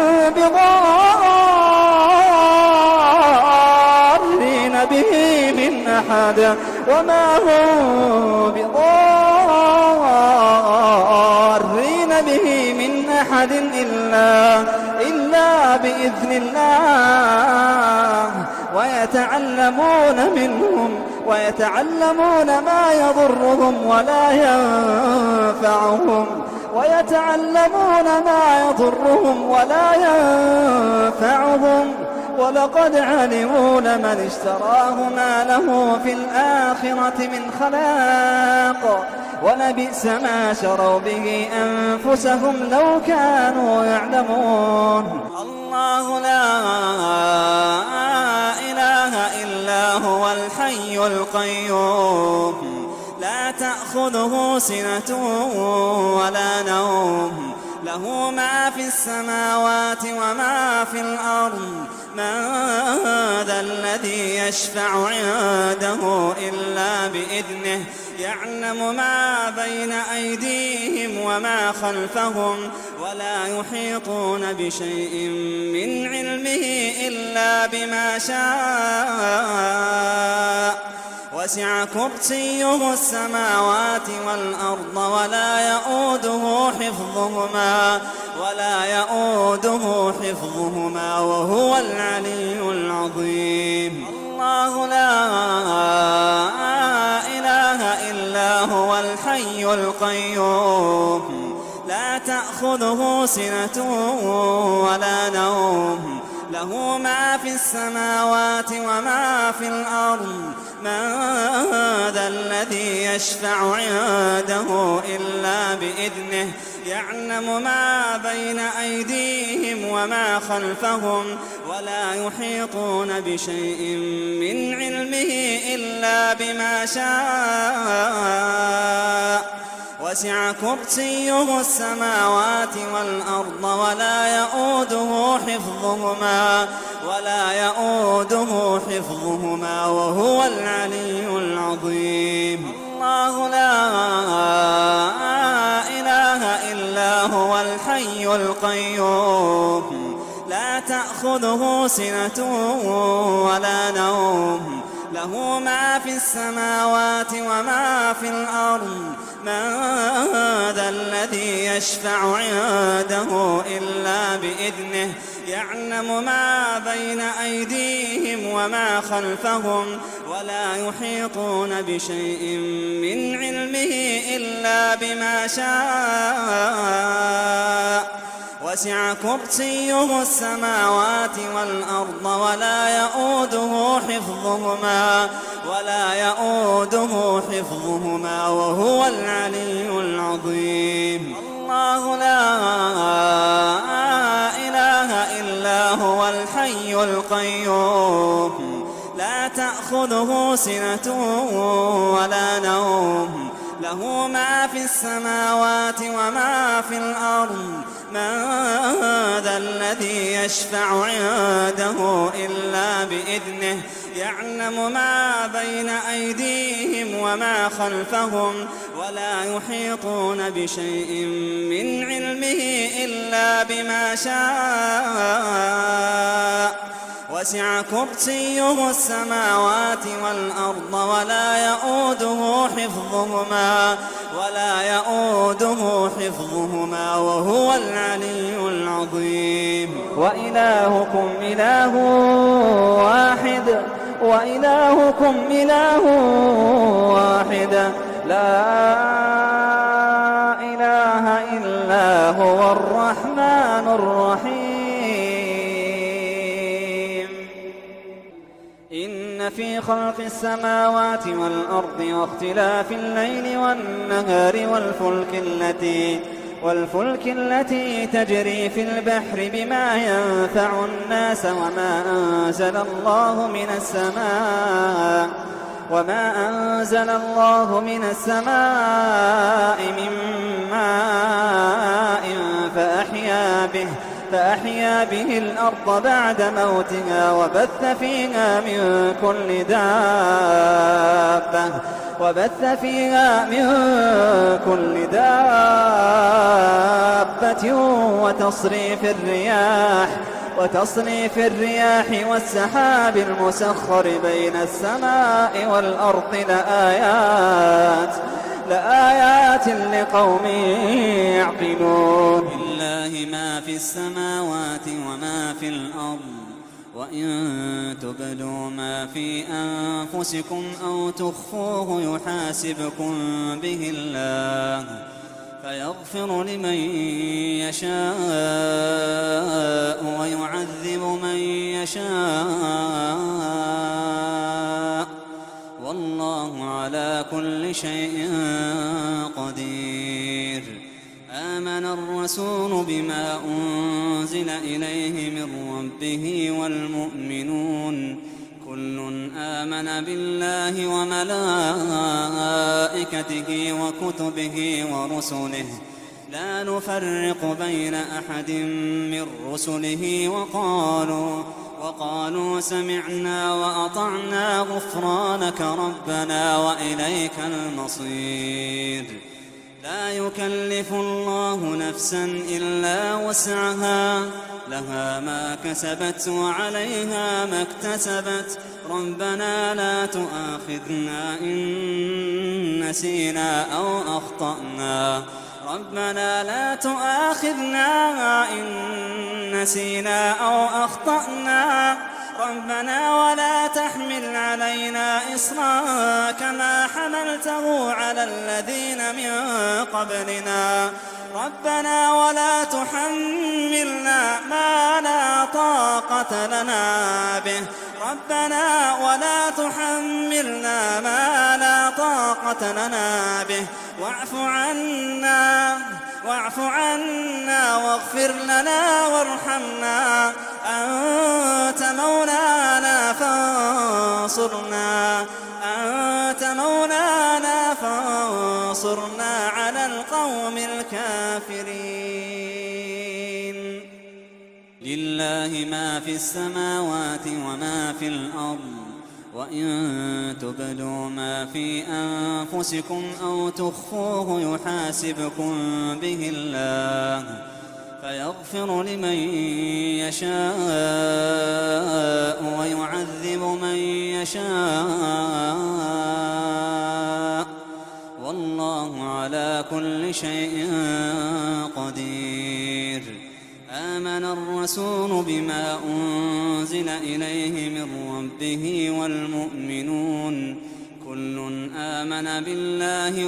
بضارين به من أحد وما هم بضارين به من أحد إلا, إلا بإذن الله ويتعلمون منهم ويتعلمون ما يضرهم ولا ينفعهم ويتعلمون ما يضرهم ولا ينفعهم ولقد علموا لمن اشتراه ما له في الآخرة من خلاق ولبئس ما شروا به أنفسهم لو كانوا يعلمون الله لا إله إلا هو الحي القيوم لا تأخذه سنة ولا نوم له ما في السماوات وما في الأرض من ذا الذي يشفع عنده إلا بإذنه يعلم ما بين أيديهم وما خلفهم ولا يحيطون بشيء من علمه إلا بما شاء وسع كرسيه السماوات والأرض ولا يؤوده حفظهما ولا يؤوده حفظهما وهو العلي العظيم. الله لا إله إلا هو الحي القيوم لا تأخذه سنة ولا نوم له ما في السماوات وما في الأرض من ذا الذي يشفع عنده إلا بإذنه يعلم ما بين أيديهم وما خلفهم ولا يحيطون بشيء من علمه إلا بما شاء وسع كرسيه السماوات والأرض ولا يؤوده حفظهما ولا يؤوده حفظهما وهو العلي العظيم. الله لا إله إلا هو الحي القيوم لا تأخذه سنة ولا نوم له ما في السماوات وما في الأرض من ذا الذي يشفع عنده إلا بإذنه يعلم ما بين أيديهم وما خلفهم ولا يحيطون بشيء من علمه إلا بما شاء وسع كرسيه السماوات والأرض ولا يؤوده حفظهما ولا يؤوده حفظهما وهو العلي العظيم. الله لا إله إلا هو الحي القيوم لا تأخذه سنة ولا نوم له ما في السماوات وما في الأرض من ذا الذي يشفع عنده إلا بإذنه يعلم ما بين أيديهم وما خلفهم ولا يحيطون بشيء من علمه إلا بما شاء وسع كرسيه السماوات والأرض ولا يؤوده حفظهما ولا يؤوده حفظهما وهو العلي العظيم. وإلهكم إله واحد وإلهكم إله واحد لا إله إلا هو الرحمن الرحيم. إن في خلق السماوات والأرض واختلاف الليل والنهار والفلك التي والفلك التي تجري في البحر بما ينفع الناس وما أنزل الله من السماء وما أنزل الله من السماء من ماء فأحيا به فأحيا به الأرض بعد موتها وبث فيها من كل دابة وبث فيها من كل دابة وتصريف الرياح وتصريف الرياح والسحاب المسخر بين السماء والأرض لآيات لآيات لقوم يعقلون. لله ما في السماوات وما في الأرض وإن تبدوا ما في أنفسكم أو تخفوه يحاسبكم به الله فيغفر لمن يشاء ويعذب من يشاء والله على كل شيء قدير. آمن الرسول بما أنزل إليه من ربه والمؤمنون كل آمن بالله وملائكته وكتبه ورسله لا نفرق بين أحد من رسله وقالوا وقالوا سمعنا وأطعنا غفرانك ربنا وإليك المصير. لا يكلف الله نفسا إلا وسعها، لها ما كسبت وعليها ما اكتسبت. ربنا لا تؤاخذنا إن نسينا أو أخطأنا ربنا لا تؤاخذنا إن نسينا أو أخطأنا ربنا ولا تحمل علينا إصرا كما حملته على الذين من قبلنا ربنا ولا تحملنا ما لا طاقة لنا به ربنا ولا تحملنا ما لا طاقة لنا به واعف عنا واعف عنا واغفر لنا وارحمنا أنت مولانا فانصرنا أنت مولانا فانصرنا على القوم الكافرين. لله ما في السماوات وما في الأرض، وإن تبدوا ما في أنفسكم أو تخفوه يحاسبكم به الله فيغفر لمن يشاء ويعذب من يشاء والله على كل شيء قدير. آمن الرسول بما أنزل إليه من ربه والمؤمنون كل آمن بالله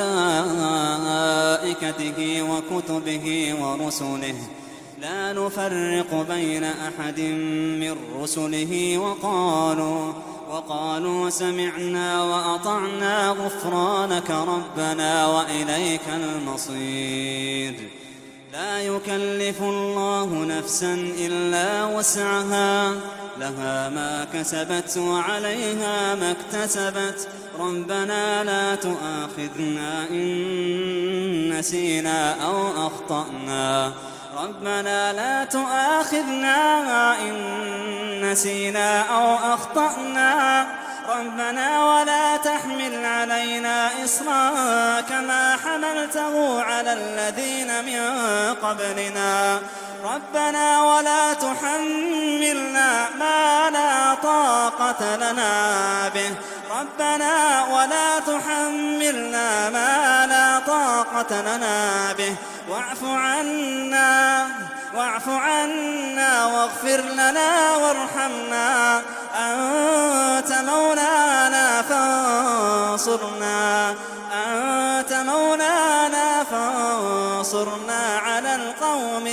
وملائكته وكتبه ورسله لا نفرق بين أحد من رسله وقالوا وقالوا سمعنا وأطعنا غفرانك ربنا وإليك المصير. لا يكلف الله نفسا إلا وسعها، لها ما كسبت وعليها ما اكتسبت. ربنا لا تؤاخذنا إن نسينا أو أخطأنا ربنا لا تؤاخذنا إن نسينا أو أخطأنا ربنا ولا تحمل علينا إصرا كما حملته على الذين من قبلنا ربنا ولا تحملنا ما لا طاقة لنا به ربنا ولا تحملنا ما لا طاقة لنا به واعف عنا واعف عنا واغفر لنا وارحمنا أنت مولانا فانصرنا أنت مولانا فانصرنا على القوم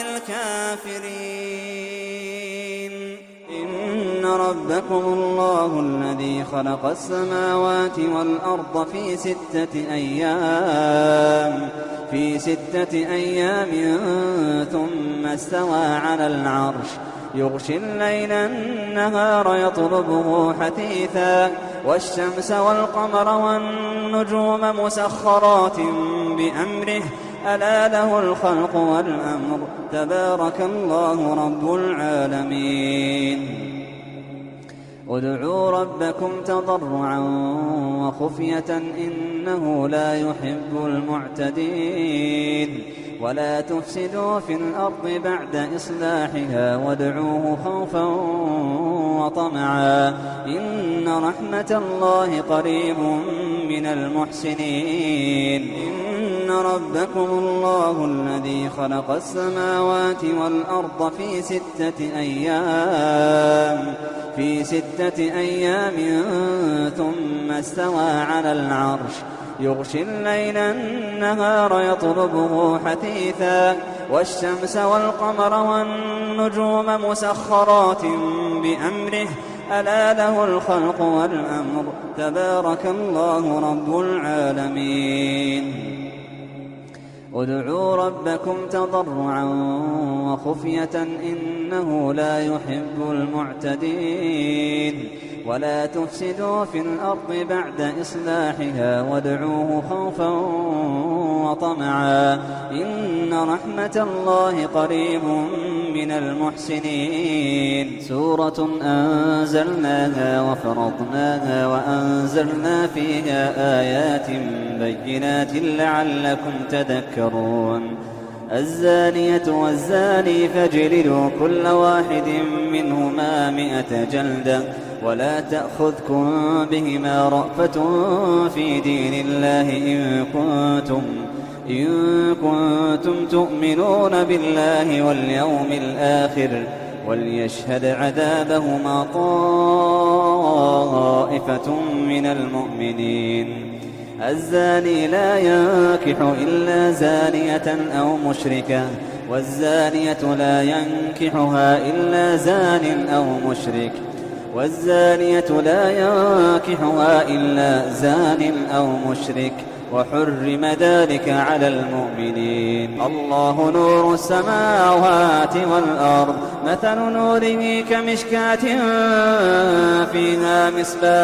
الكافرين. إن ربكم الله الذي خلق السماوات والأرض في ستة أيام في ستة أيام ثم استوى على العرش يغشي الليل النهار يطلبه حثيثا والشمس والقمر والنجوم مسخرات بأمره ألا له الخلق والأمر تبارك الله رب العالمين. ادعوا ربكم تضرعا وخفية إنه لا يحب المعتدين ولا تفسدوا في الأرض بعد إصلاحها وادعوه خوفا وطمعا إن رحمة الله قريب من المحسنين. إن ربكم الله الذي خلق السماوات والأرض في ستة أيام في ستة أيام ثم استوى على العرش يغشي الليل النهار يطلبه حثيثا والشمس والقمر والنجوم مسخرات بأمره ألا له الخلق والأمر تبارك الله رب العالمين. ادعوا ربكم تضرعا وخفية إنه لا يحب المعتدين ولا تفسدوا في الأرض بعد إصلاحها وادعوه خوفا وطمعا إن رحمة الله قريب من المحسنين. سورة أنزلناها وفرضناها وأنزلنا فيها آيات بينات لعلكم تذكرون. الزانية والزاني فاجلدوا كل واحد منهما مئة جلدة ولا تأخذكم بهما رأفة في دين الله إن كنتم إن كنتم تؤمنون بالله واليوم الآخر وليشهد عذابهما طائفة من المؤمنين. الزاني لا ينكح إلا زانية أو مشركة والزانية لا ينكحها إلا زان أو مشرك والزانية لا ينكحها إلا زان أو مشرك وحرم ذلك على المؤمنين. الله نور السماوات والأرض مثل نوره كمشكاة فيها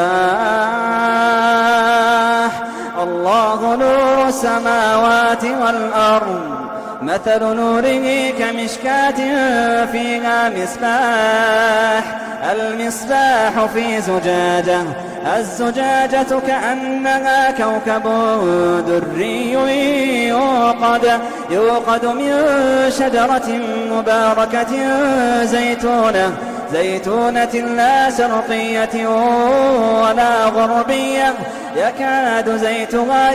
مصباح الله نور السماوات والأرض مثل نوره كمشكاة فيها مصباح المصباح في زجاجة الزجاجة كأنها كوكب دري يوقد يوقد من شجرة مباركة زيتونة زيتونة لا شرقية ولا غربية يكاد زيتها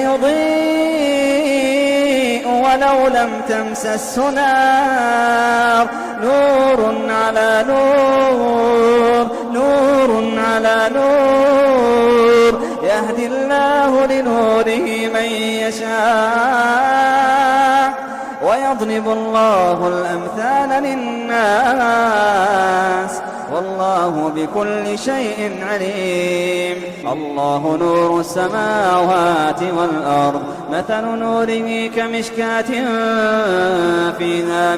يضيء ولو لم تمسسه نار نور على نور نور على نور يهدي الله لنوره من يشاء ويضرب الله الأمثال للناس والله بكل شيء عليم. الله نور السماوات والأرض مثل نوره كمشكاة فيها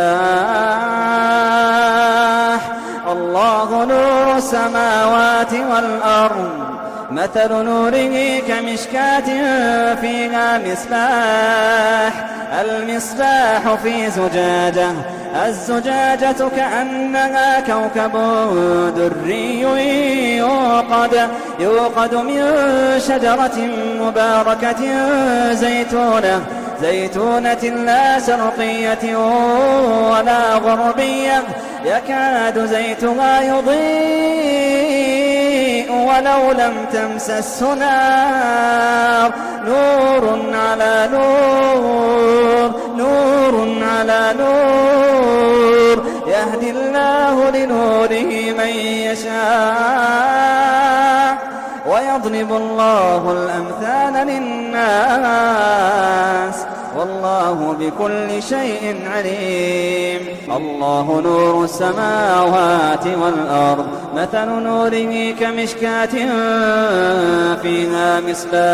مصباح الله نور السماوات والأرض مثل نوره كمشكاة فيها مصباح المصباح في زجاجة الزجاجة كأنها كوكب دري يوقد يوقد من شجرة مباركة زيتونة زيتونة لا شرقية ولا غربية يكاد زيتها يضيء ولو لم تمسسه نار نور على نور نور على نور يهدي الله لنوره من يشاء ويضرب الله الأمثال للناس والله بكل شيء عليم. الله نور السماوات والأرض مثل نوره كمشكاة فيها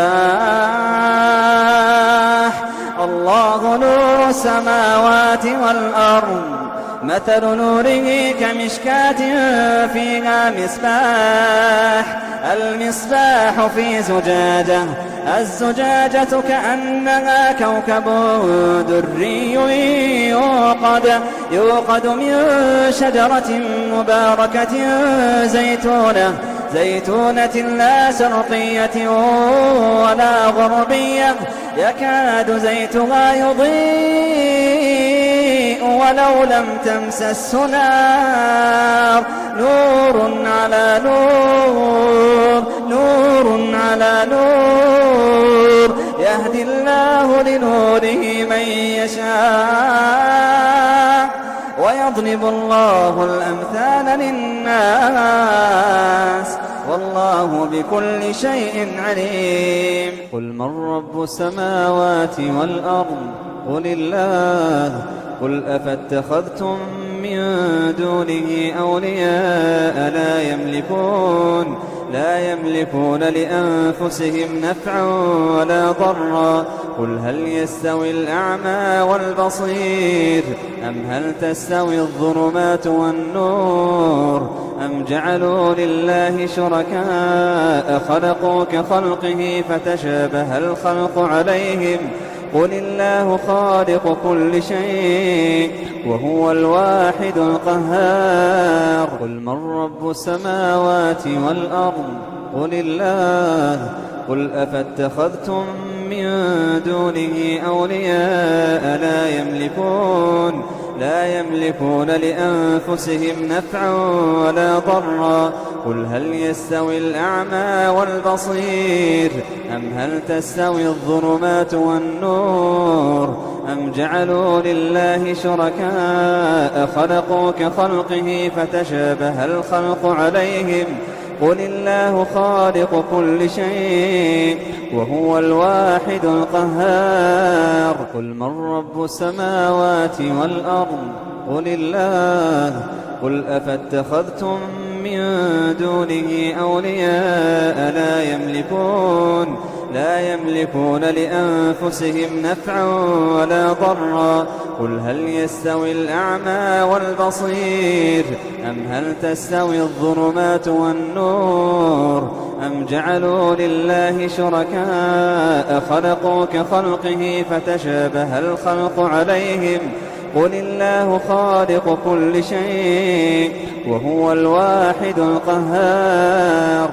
مصباح الله نور السماوات والأرض مثل نوره كمشكاة فيها مصباح المصباح في زجاجة الزجاجة كأنها كوكب دري يوقد يوقد من شجرة مباركة زيتونة زيتونة لا شرقية ولا غربية يكاد زيتها يضيء ولو لم تمسسه نار نور على نور نور على نور يهدي الله لنوره من يشاء ويضرب الله الأمثال للناس والله بكل شيء عليم. قل من رب السماوات والأرض قل الله قل أفاتخذتم من دونه أولياء لا يملكون لا يملكون لأنفسهم نفعا ولا ضرا قل هل يستوي الأعمى والبصير أم هل تستوي الظلمات والنور أم جعلوا لله شركاء خلقوا كخلقه فتشابه الخلق عليهم قل الله خالق كل شيء وهو الواحد القهار قل من رب السماوات والأرض قل الله قل أفاتخذتم من دونه أولياء لا يملكون لا يملكون لأنفسهم نفعا ولا ضرا قل هل يستوي الأعمى والبصير أم هل تستوي الظلمات والنور أم جعلوا لله شركاء خلقوا كخلقه فتشابه الخلق عليهم قل الله خالق كل شيء وهو الواحد القهار قل من رب السماوات والأرض قل الله قل أفاتخذتم من دونه أولياء لا يملكون لا يملكون لأنفسهم نفعا ولا ضرا قل هل يستوي الأعمى والبصير أم هل تستوي الظلمات والنور أم جعلوا لله شركاء خلقوا كخلقه فتشابه الخلق عليهم قل الله خالق كل شيء وهو الواحد القهار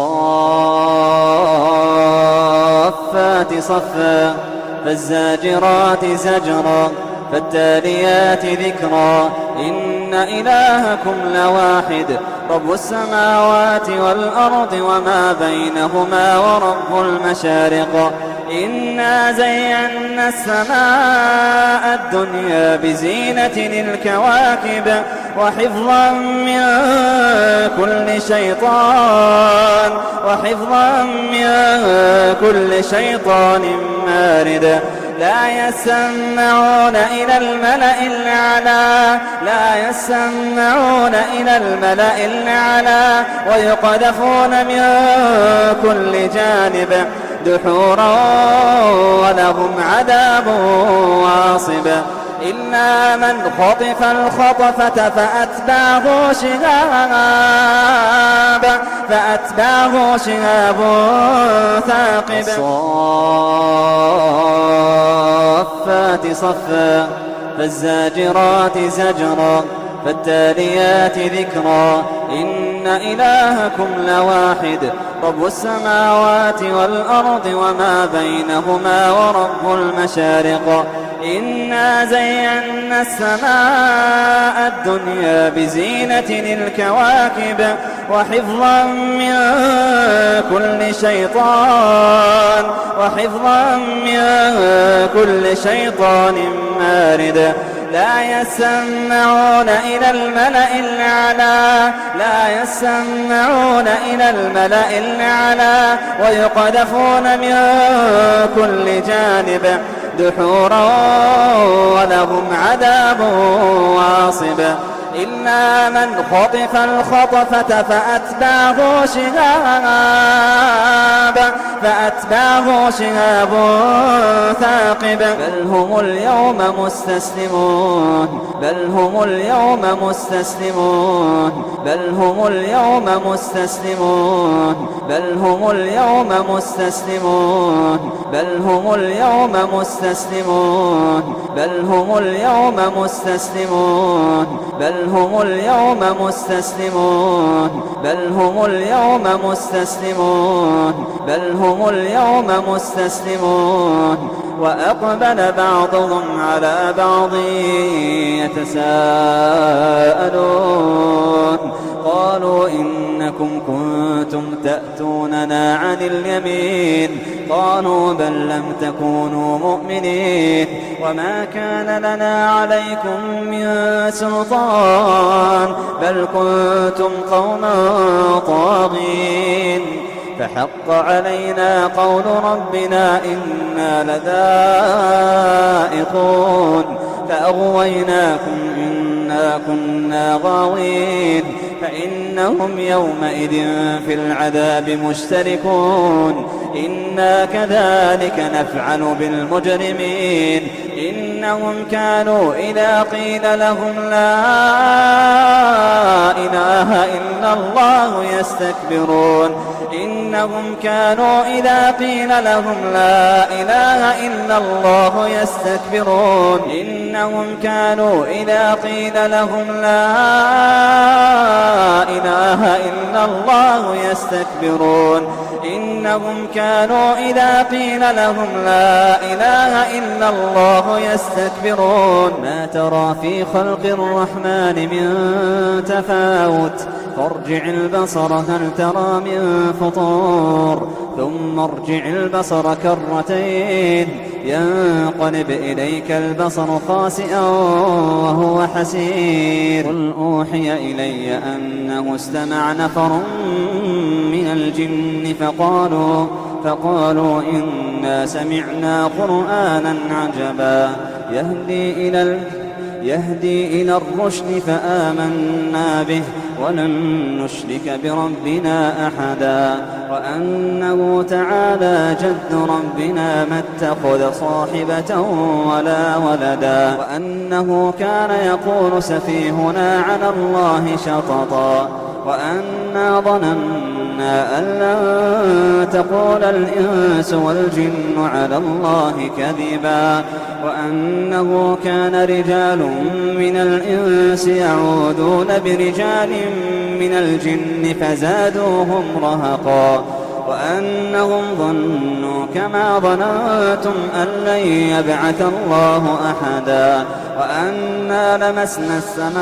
والصافات صفا فالزاجرات زجرا فالتاليات ذكرا إن إلهكم لواحد رب السماوات والأرض وما بينهما ورب المشارق إنا زينا السماء الدنيا بزينة الكواكب وحفظا من كل شيطان وحفظا من كل شيطان مارد لا يسمعون إلى الملأ الأعلى لا يسمعون إلى الملأ الأعلى ويقذفون من كل جانب دحورا ولهم عذاب واصب إلا من خطف الخطفة فأتبعه شهاب فأتبعه شهاب ثاقب الصافات صفا فالزاجرات زجرا فالتاليات ذكرا إن إلهكم لواحد رب السماوات والأرض وما بينهما ورب المشارق إنا زينا السماء الدنيا بزينة الكواكب وحفظا من كل شيطان وحفظا من كل شيطان مارد لا يسمعون إلى الملأ الأعلى لا يسمعون إلى الملأ الأعلى ويقذفون من كل جانب دحورا ولهم عذاب واصب إلا من خطف الخطفة فأتبعه شهاب فأتبعه شهاب ثاقب بل هم اليوم مستسلمون بل هم اليوم مستسلمون بل هم اليوم مستسلمون بل هم اليوم مستسلمون بل هم اليوم مستسلمون بل هم اليوم مستسلمون بل هم اليوم مستسلمون بل هم اليوم مستسلمون بل هم اليوم مستسلمون وأقبل بعضهم على بعض يتساءلون قالوا إنكم كنتم تأتوننا عن اليمين قالوا بل لم تكونوا مؤمنين وما كان لنا عليكم من سلطان بل كنتم قوما طاغين فحق علينا قول ربنا إنا لذائقون فأغويناكم إنا كنا غاوين فإنهم يومئذ في العذاب مشتركون إنا كذلك نفعل بالمجرمين إنهم كانوا إذا قيل لهم لا إله إلا الله يستكبرون إنهم كانوا إذا قيل لهم لا إله إلا الله يستكبرون إنهم كانوا إذا قيل لهم لا إله إلا الله يستكبرون إنهم كانوا إذا قيل لهم لا إله إلا الله يستكبرون ما ترى في خلق الرحمن من تفاوت فارجع البصر هل ترى من فطور ثم ارجع البصر كرتين ينقلب إليك البصر خاسئا وهو حسير قل أوحي إلي أنه استمع نفر من الجن فقالوا فقالوا إنا سمعنا قرآنا عجبا يهدي إلى يهدي إلى الرشد فآمنا به ولن نشرك بربنا أحدا وأنه تعالى جد ربنا ما اتخذ صاحبة ولا ولدا وأنه كان يقول سفيهنا على الله شططا وأنا ظننا أن لن تقول الإنس والجن على الله كذبا وأنه كان رجال من الإنس يعوذون برجال من الجن فزادوهم رهقا وأنهم ظنوا كما ظننتم أن لن يبعث الله أحدا وأنا لمسنا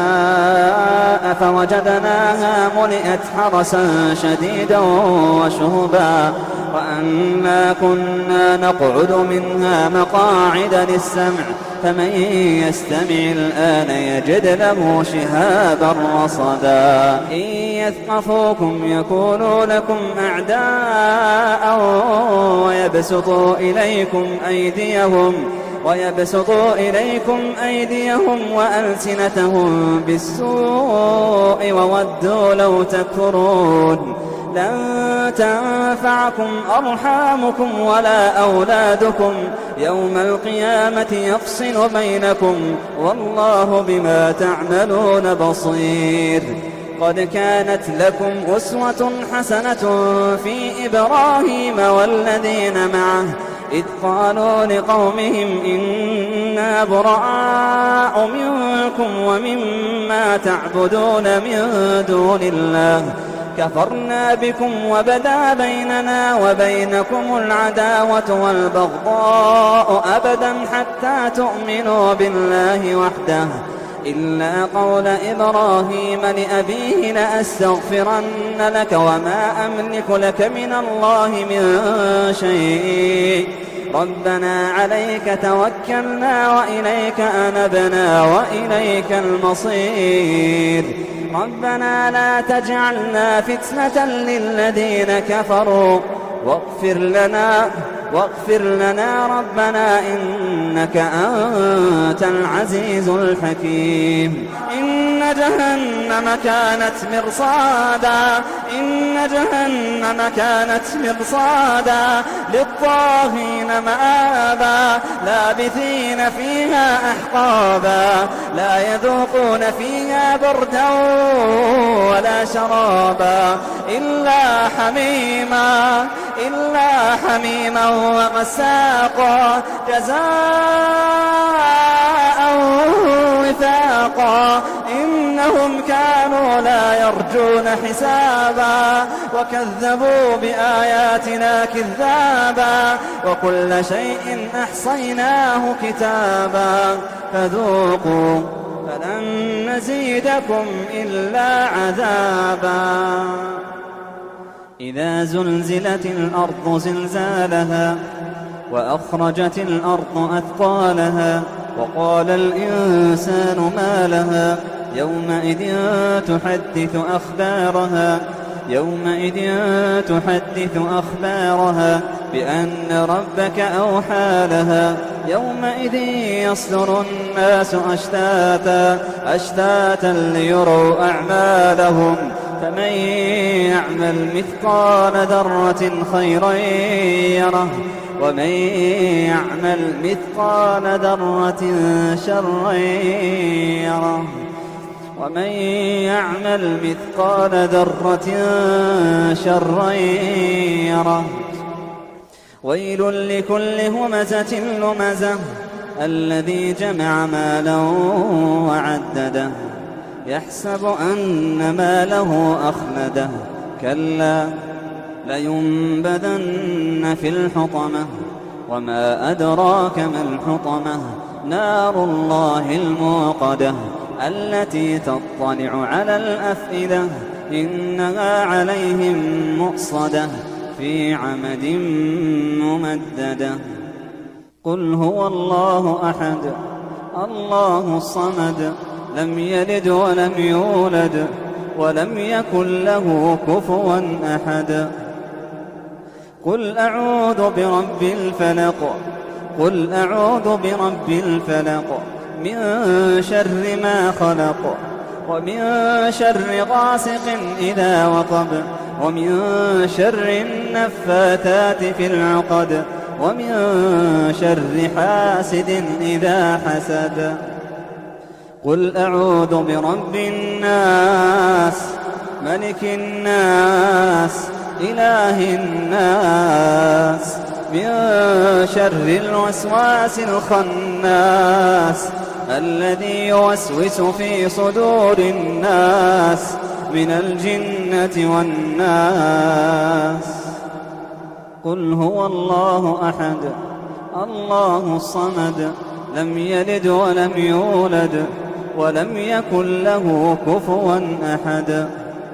السماء فوجدناها ملئت حرسا شديدا وشهبا وأنا كنا نقعد منها مقاعد للسمع فمن يستمع الآن يجد له شهابا رصدا إن يثقفوكم يكونوا لكم أعداء ويبسطوا إليكم أيديهم ويبسطوا إليكم أيديهم وألسنتهم بالسوء وودوا لو تكفرون لن تنفعكم أرحامكم ولا أولادكم يوم القيامة يفصل بينكم والله بما تعملون بصير قد كانت لكم أسوة حسنة في إبراهيم والذين معه إذ قالوا لقومهم إنا براء منكم ومما تعبدون من دون الله كفرنا بكم وبدا بيننا وبينكم العداوة والبغضاء أبدا حتى تؤمنوا بالله وحده إلا قول إبراهيم لأبيه لأستغفرن لك وما أملك لك من الله من شيء ربنا عليك توكلنا وإليك أنبنا وإليك المصير ربنا لا تجعلنا فتنة للذين كفروا واغفر لنا واغفر لنا ربنا إنك أنت العزيز الحكيم إن جهنم كانت مرصادا إن جهنم كانت مرصادا للطاغين مآبا لابثين فيها أحقابا لا يذوقون فيها بردا ولا شرابا إلا حميما إلا حميما وغساقا جزاء وفاقا إنهم كانوا لا يرجون حسابا وكذبوا بآياتنا كذابا وكل شيء أحصيناه كتابا فذوقوا فلن نزيدكم إلا عذابا إذا زلزلت الأرض زلزالها وأخرجت الأرض أثقالها وقال الإنسان ما لها يومئذ تحدث أخبارها يومئذ تحدث أخبارها بأن ربك أوحى لها يومئذ يصدر الناس أشتاتا أشتاتا ليروا أعمالهم فمن يعمل مثقال ذرة خيرا يره ومن يعمل مثقال ذرة شرا يره ومن يعمل مثقال ذرة شرا يره. ويل لكل همزة لمزة الذي جمع مالا وعدده يحسب أن ماله أخلده كلا لينبذن في الحطمة وما أدراك ما الحطمة نار الله الموقدة التي تطلع على الأفئدة إنها عليهم مؤصدة في عمد ممددة. قل هو الله أحد الله الصمد لم يلد ولم يولد ولم يكن له كفوا أحد. قل أعوذ برب الفلق قل أعوذ برب الفلق من شر ما خلق ومن شر غاسق إذا وقب ومن شر النفاثات في العقد ومن شر حاسد إذا حسد. قل أعوذ برب الناس ملك الناس إله الناس من شر الوسواس الخناس الذي يوسوس في صدور الناس من الجنة والناس. قل هو الله أحد الله الصمد لم يلد ولم يولد ولم يكن له كفوا أحد.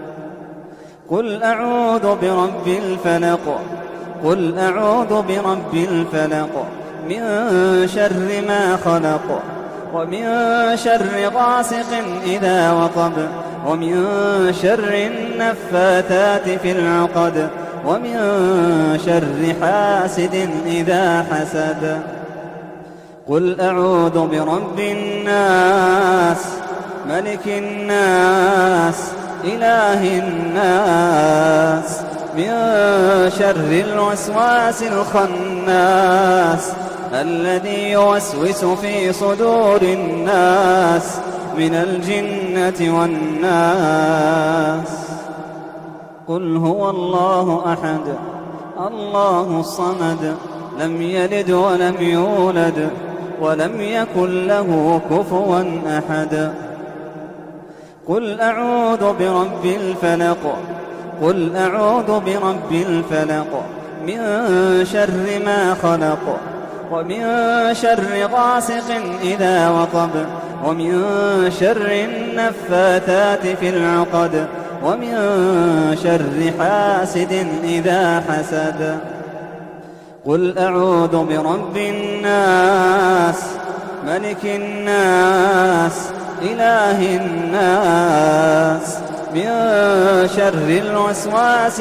قل أعوذ برب الفلق قل أعوذ برب الفلق من شر ما خلق ومن شر غاسق إذا وقب ومن شر النفاثات في العقد ومن شر حاسد إذا حسد. قل أعوذ برب الناس ملك الناس إله الناس من شر الوسواس الخناس الذي يوسوس في صدور الناس من الجنة والناس. قل هو الله أحد الله الصمد لم يلد ولم يولد ولم يكن له كفوا أحد. قل أعوذ برب الفلق قل أعوذ برب الفلق من شر ما خلق ومن شر غاسق إذا وقب ومن شر النفاثات في العقد ومن شر حاسد إذا حسد. قل أعوذ برب الناس ملك الناس إله الناس من شر الوسواس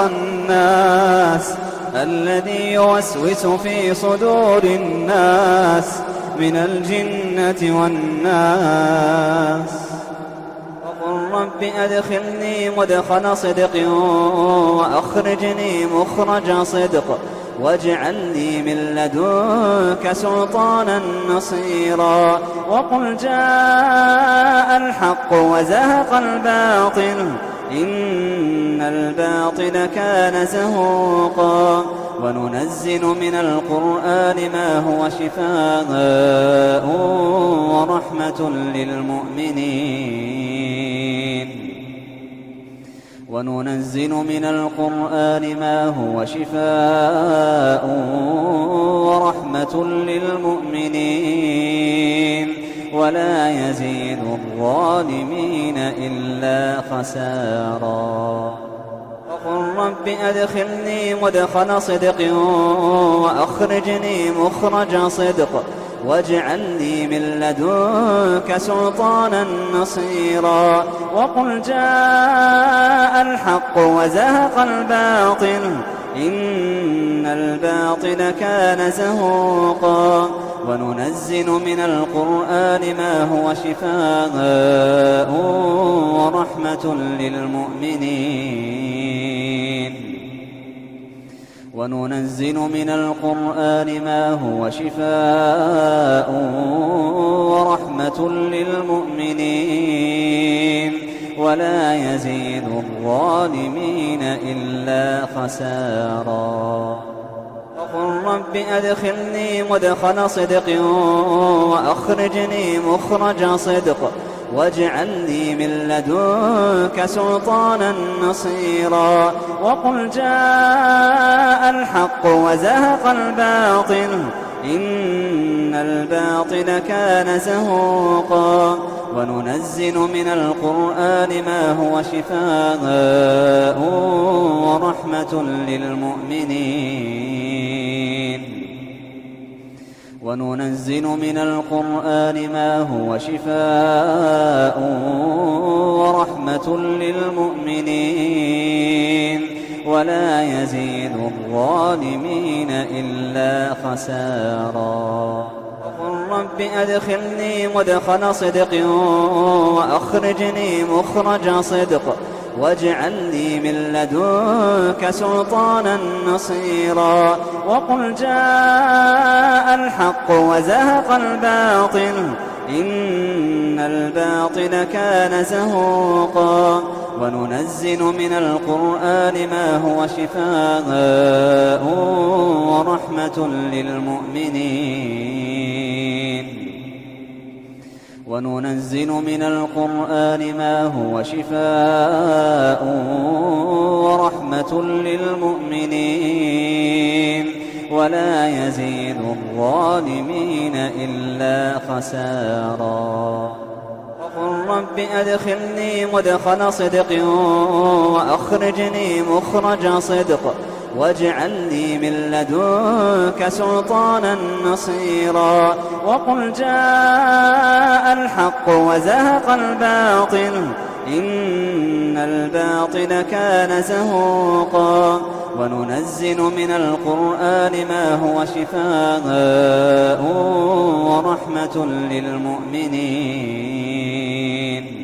الخناس الذي يوسوس في صدور الناس من الجنة والناس. وقل رب أدخلني مدخل صدق وأخرجني مخرج صدق واجعل لي من لدنك سلطانا نصيرا. وقل جاء الحق وزهق الباطل إن الباطل كان زهوقا. وننزل من القرآن ما هو شفاء ورحمة للمؤمنين وننزل من القرآن ما هو شفاء ورحمة للمؤمنين ولا يزيد الظالمين إلا خسارا. وقل رب أدخلني مدخل صدق وأخرجني مخرج صدق واجعل لي من لدنك سلطانا نصيرا. وقل جاء الحق وزهق الباطل إن الباطل كان زهوقا وننزل من القرآن ما هو شفاء ورحمة للمؤمنين وننزل من القرآن ما هو شفاء ورحمة للمؤمنين ولا يزيد الظالمين إلا خسارا وقل رب أدخلني مدخل صدق وأخرجني مخرج صدق واجعل لي من لدنك سلطانا نصيرا وقل جاء الحق وزهق الباطل إن الباطل كان زهوقا وننزل من القرآن ما هو شفاء ورحمة للمؤمنين وننزل من القرآن ما هو شفاء ورحمة للمؤمنين ولا يزيد الظالمين إلا خسارا وقل رب أدخلني مدخل صدق وأخرجني مخرج صدق واجعل لي من لدنك سلطانا نصيرا وقل جاء الحق وزهق الباطل إن الباطل كان زهوقا وننزل من القرآن ما هو شفاء ورحمة للمؤمنين وننزل من القرآن ما هو شفاء ورحمة للمؤمنين ولا يزيد الظالمين إلا خسارا وقل رب أدخلني مدخل صدق وأخرجني مخرج صدق واجعل لي من لدنك سلطانا نصيرا وقل جاء الحق وزهق الباطل إن الباطل كان زهوقا وننزل من القرآن ما هو شفاء ورحمة للمؤمنين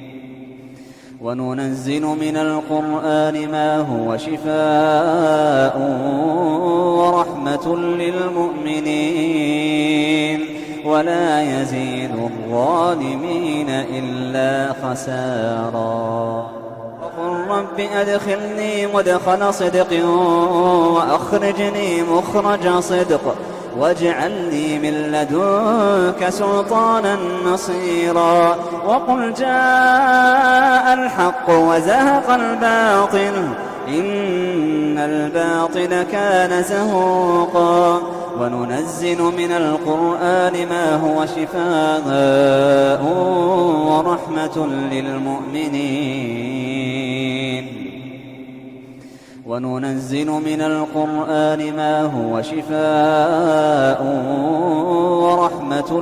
وننزل من القرآن ما هو شفاء ورحمة للمؤمنين ولا يزيد الظالمين إلا خسارا وقل رب أدخلني مدخل صدق وأخرجني مخرج صدق واجعل لي من لدنك سلطانا نصيرا وقل جاء الحق وزهق الباطل إن الباطل كان زهوقا وننزل من القرآن ما هو شفاء ورحمة للمؤمنين وننزل من القرآن ما هو شفاء ورحمة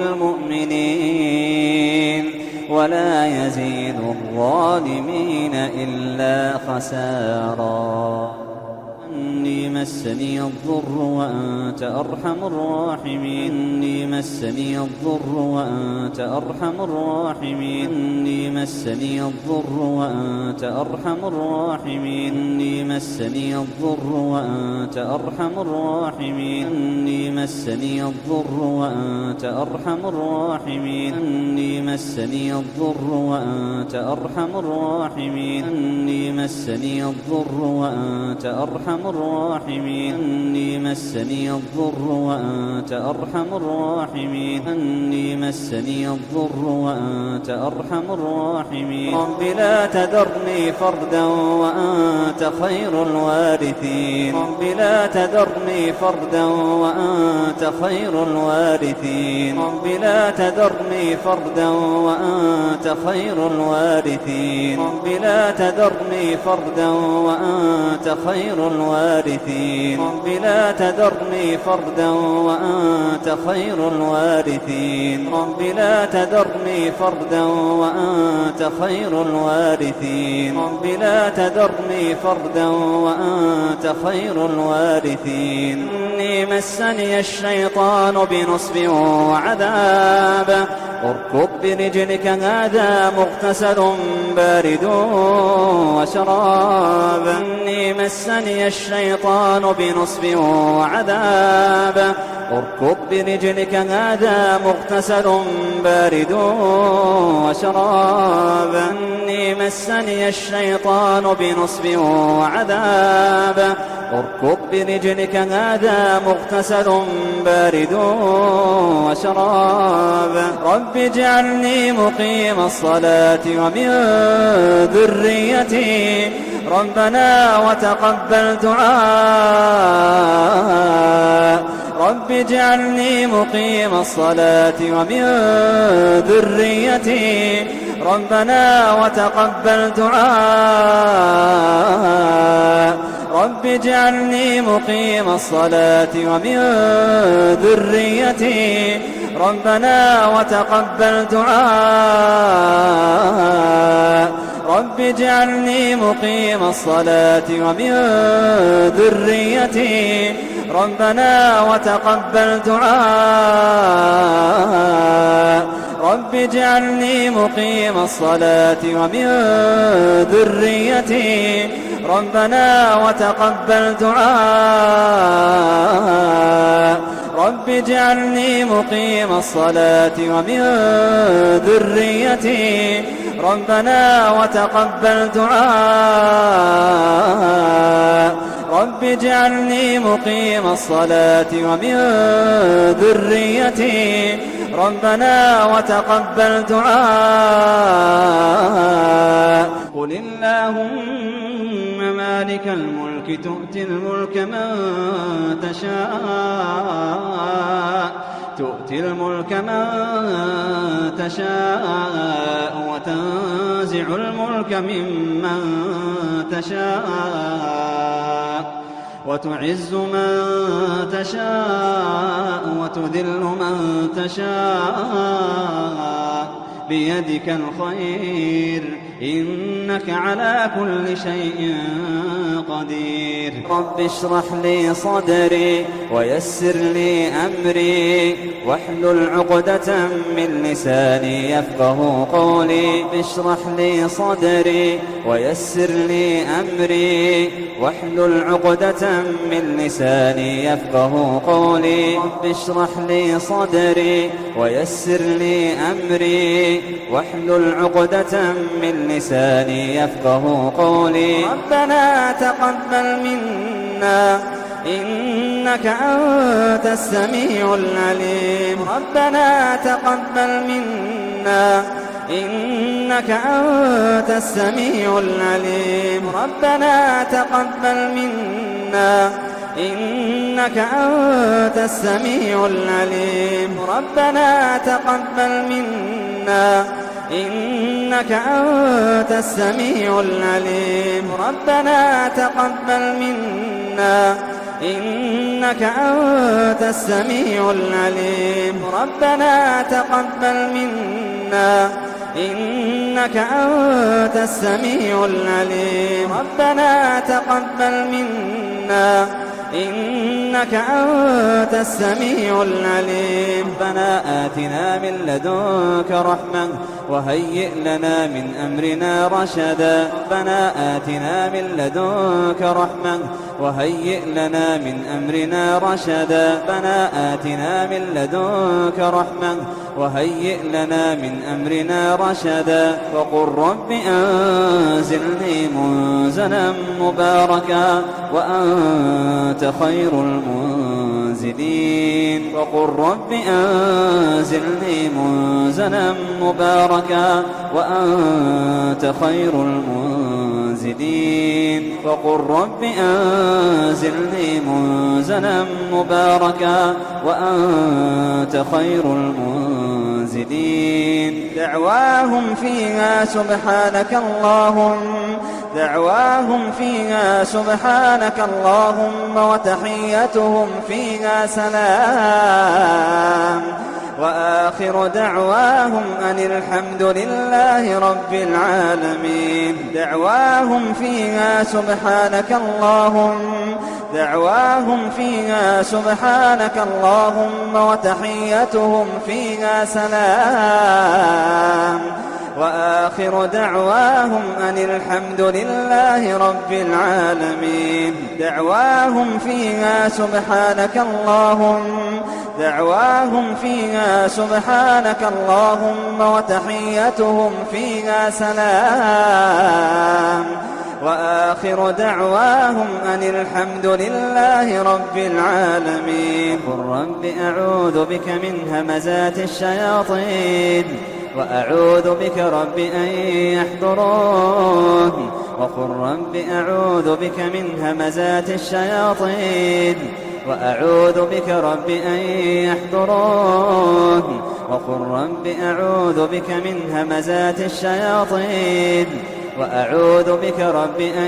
للمؤمنين ولا يزيد الظالمين إلا خسارا إني مسني الضر وأنت أرحم الراحمين إني مسني الضر وأنت أرحم الراحمين إني مسني الضر وأنت أرحم الراحمين إني مسني الضر وأنت أرحم الراحمين إني مسني الضر وأنت أرحم الراحمين إني مسني الضر وأنت أرحم الراحمين إني مسني الضر وأنت أرحم الراحمين إني مسني الضر وأنت أرحم الراحمين إني مسني الضر وأنت أرحم الراحمين رب لا تذرني فردا وأنت خير الوارثين رب لا تذرني فردا وأنت خير الوارثين رب لا تذرني فردا وأنت خير الوارثين رب لا تذرني فردا وأنت خير الوارثين رب لا تذرني تذرني فردا وأنت خير الوارثين رب لا تذرني فردا وأنت خير الوارثين رب لا تذرني فردا وأنت خير الوارثين إني مسني الشيطان بنصب وعذاب اركض برجلك هذا مغتسل بارد وشراب إني مسني الشيطان بنصب وعذاب اركض برجلك هذا مغتسل بارد وشراب إني مسني الشيطان بنصب وعذاب اركض برجلك هذا مغتسل بارد وشراب رب اجعلني مقيم الصلاة ومن ذريتي ربنا وتقبل دعاء رب اجعلني مقيم الصلاة ومن ذريتي ربنا وتقبل دعاء رب اجعلني مقيم الصلاة ومن ذريتي ربنا وتقبل دعاء رب اجعلني مقيم الصلاة ومن ذريتي ربنا وتقبل دعاء رب اجعلني مقيم الصلاة ومن ذريتي ربنا وتقبل دعاء رب اجعلني مقيم الصلاة ومن ذريتي ربنا وتقبل دعاء رب اجعلني مقيم الصلاة ومن ذريتي ربنا وتقبل دعاء قل اللهم مالك الملك تؤتي الملك من تشاء تؤتي الملك من تشاء وتنزع الملك ممن تشاء وتعز من تشاء وتذل من تشاء بيدك الخير إنك على كل شيء قدير رب اشرح لي صدري ويسر لي أمري واحلل عقدة من لساني يفقه قولي اشرح لي صدري ويسر لي أمري واحلل عقدة من لساني يفقه قولي رب اشرح لي صدري ويسر لي أمري واحلل عقدة من لساني يفقه قولي ربنا تقبل منا إنك أنت السميع العليم ربنا تقبل منا إنك أنت السميع العليم ربنا تقبل منا إنك أنت السميع العليم ربنا تقبل منا إنك أنت السميع العليم ربنا تقبل منا إنك أنت السميع العليم ربنا تقبل منا إنك أنت السميع العليم ربنا تقبل منا إنك أنت السميع العليم ربنا آتنا من لدنك رحمة وهيئ لنا من أمرنا رشدا ربنا آتنا من لدنك رحمة وهيئ لنا من أمرنا رشدا ربنا آتنا من لدنك رحمة وهيئ لنا من أمرنا رشدا وقل رب أنزلني منزلا مباركا وأنت خير المنزلين وقل رب أنزلني منزلا مباركا وأنت خير المنزلين وقل رب أنزلني منزلا مباركا وأنت خير المنزلين دعواهم فيها سبحانك اللهم دعواهم فيها سبحانك اللهم وتحيتهم فيها سلام وآخر دعواهم أن الحمد لله رب العالمين دعواهم فيها سبحانك اللهم دعواهم فيها سبحانك اللهم وتحيتهم فيها سلام وآخر دعواهم أن الحمد لله رب العالمين دعواهم فيها سبحانك اللهم دعواهم فيها سبحانك اللهم وتحيتهم فيها سلام وآخر دعواهم أن الحمد لله رب العالمين قل رب أعوذ بك من همزات الشياطين وأعوذ بك رب أن يحضرون وقل رب أعوذ بك من همزات الشياطين وأعوذ بك رب أن يحضرون وقل رب أعوذ بك من همزات الشياطين وأعوذ بك رب أن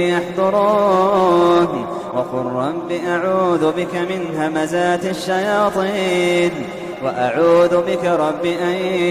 يحضرون وقل رب أعوذ بك من همزات الشياطين وأعوذ بك رب أن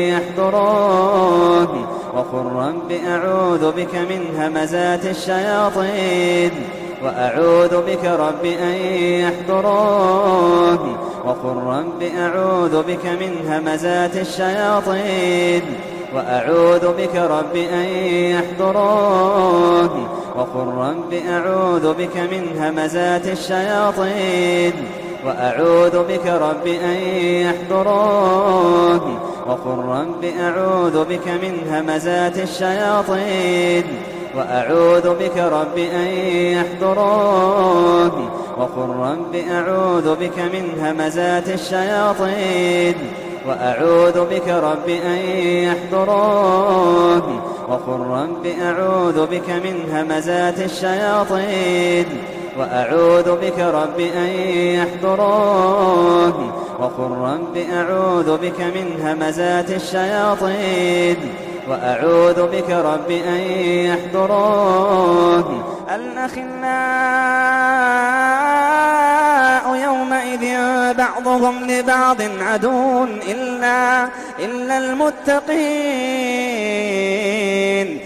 يحضرون وقل رب أعوذ بك من همزات الشياطين وأعوذ بك رب أن يحضرون وقل رب أعوذ بك من همزات الشياطين وأعوذ بك رب أن يحضرون وقل رب أعوذ بك من همزات الشياطين وأعوذ بك رب أن يحضرون وقل رب أعوذ بك من همزات الشياطين وأعوذ بك رب أن يحضرون وقل رب أعوذ بك من همزات الشياطين وأعوذ بك رب أن يحضرون وقل رب أعوذ بك من همزات الشياطين وأعوذ بك رب أن يحضرون وقل رب أعوذ بك من همزات الشياطين وأعوذ بك رب أن يحضرون الأخلاء يومئذ بعضهم لبعض عدو إلا, إلا المتقين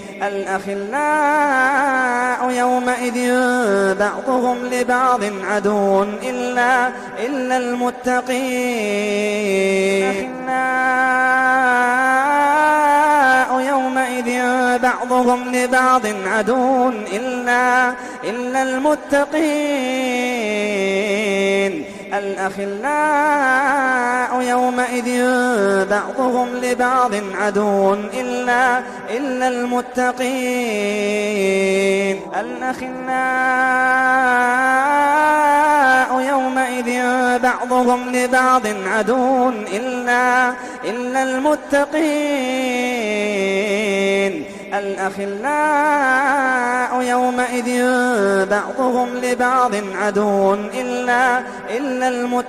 الأخلاء يومئذ بعضهم لبعض عدو إلا, إلا المتقين الأخلاء يومئذ بعضهم لبعض عدو إلا, إلا المتقين الأخلاء يومئذ بعضهم لبعض عدو إلا, إلا المتقين الأخلاء يومئذ بعضهم لبعض عدو إلا, إلا المتقين الأخلاء يومئذ بعضهم لبعض عدو إلا, إلا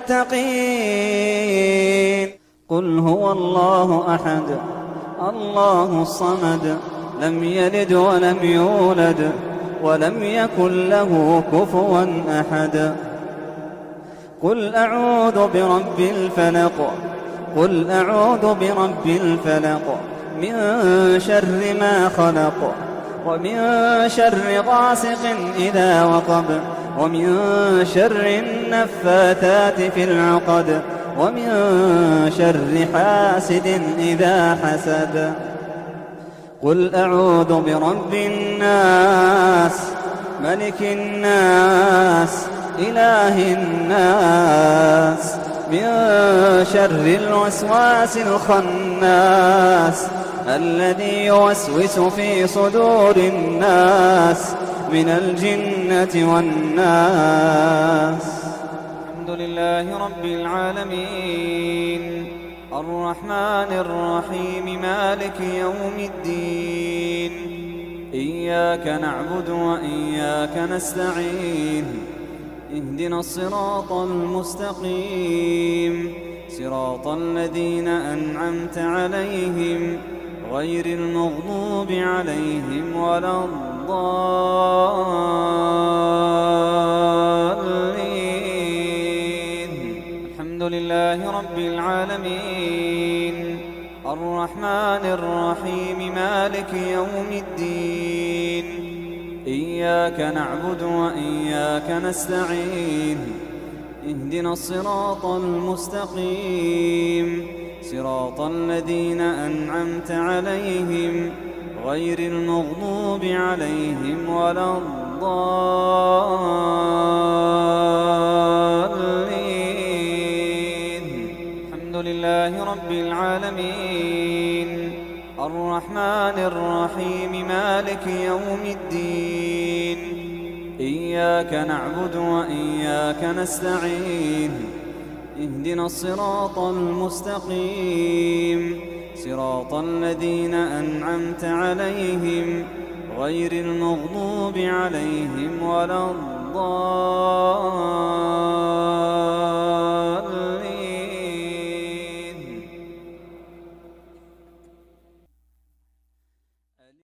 المتقين قل هو الله أحد الله الصمد لم يلد ولم يولد ولم يكن له كفوا أحد قل أعوذ برب الفلق قل أعوذ برب الفلق من شر ما خلق ومن شر غاسق إذا وقب ومن شر النفاثات في العقد ومن شر حاسد إذا حسد قل أعوذ برب الناس ملك الناس إله الناس من شر الوسواس الخناس الذي يوسوس في صدور الناس من الجنة والناس الحمد لله رب العالمين الرحمن الرحيم مالك يوم الدين إياك نعبد وإياك نستعين اهدنا الصراط المستقيم صراط الذين أنعمت عليهم غير المغضوب عليهم ولا الضالين. الحمد لله رب العالمين الرحمن الرحيم مالك يوم الدين. إياك نعبد وإياك نستعين. اهدنا الصراط المستقيم صراط الذين أنعمت عليهم غير المغضوب عليهم ولا الضالين. الحمد لله رب العالمين الرحمن الرحيم مالك يوم الدين. إياك نعبد وإياك نستعين. اهدنا الصراط المستقيم صراط الذين أنعمت عليهم غير المغضوب عليهم ولا الضالين.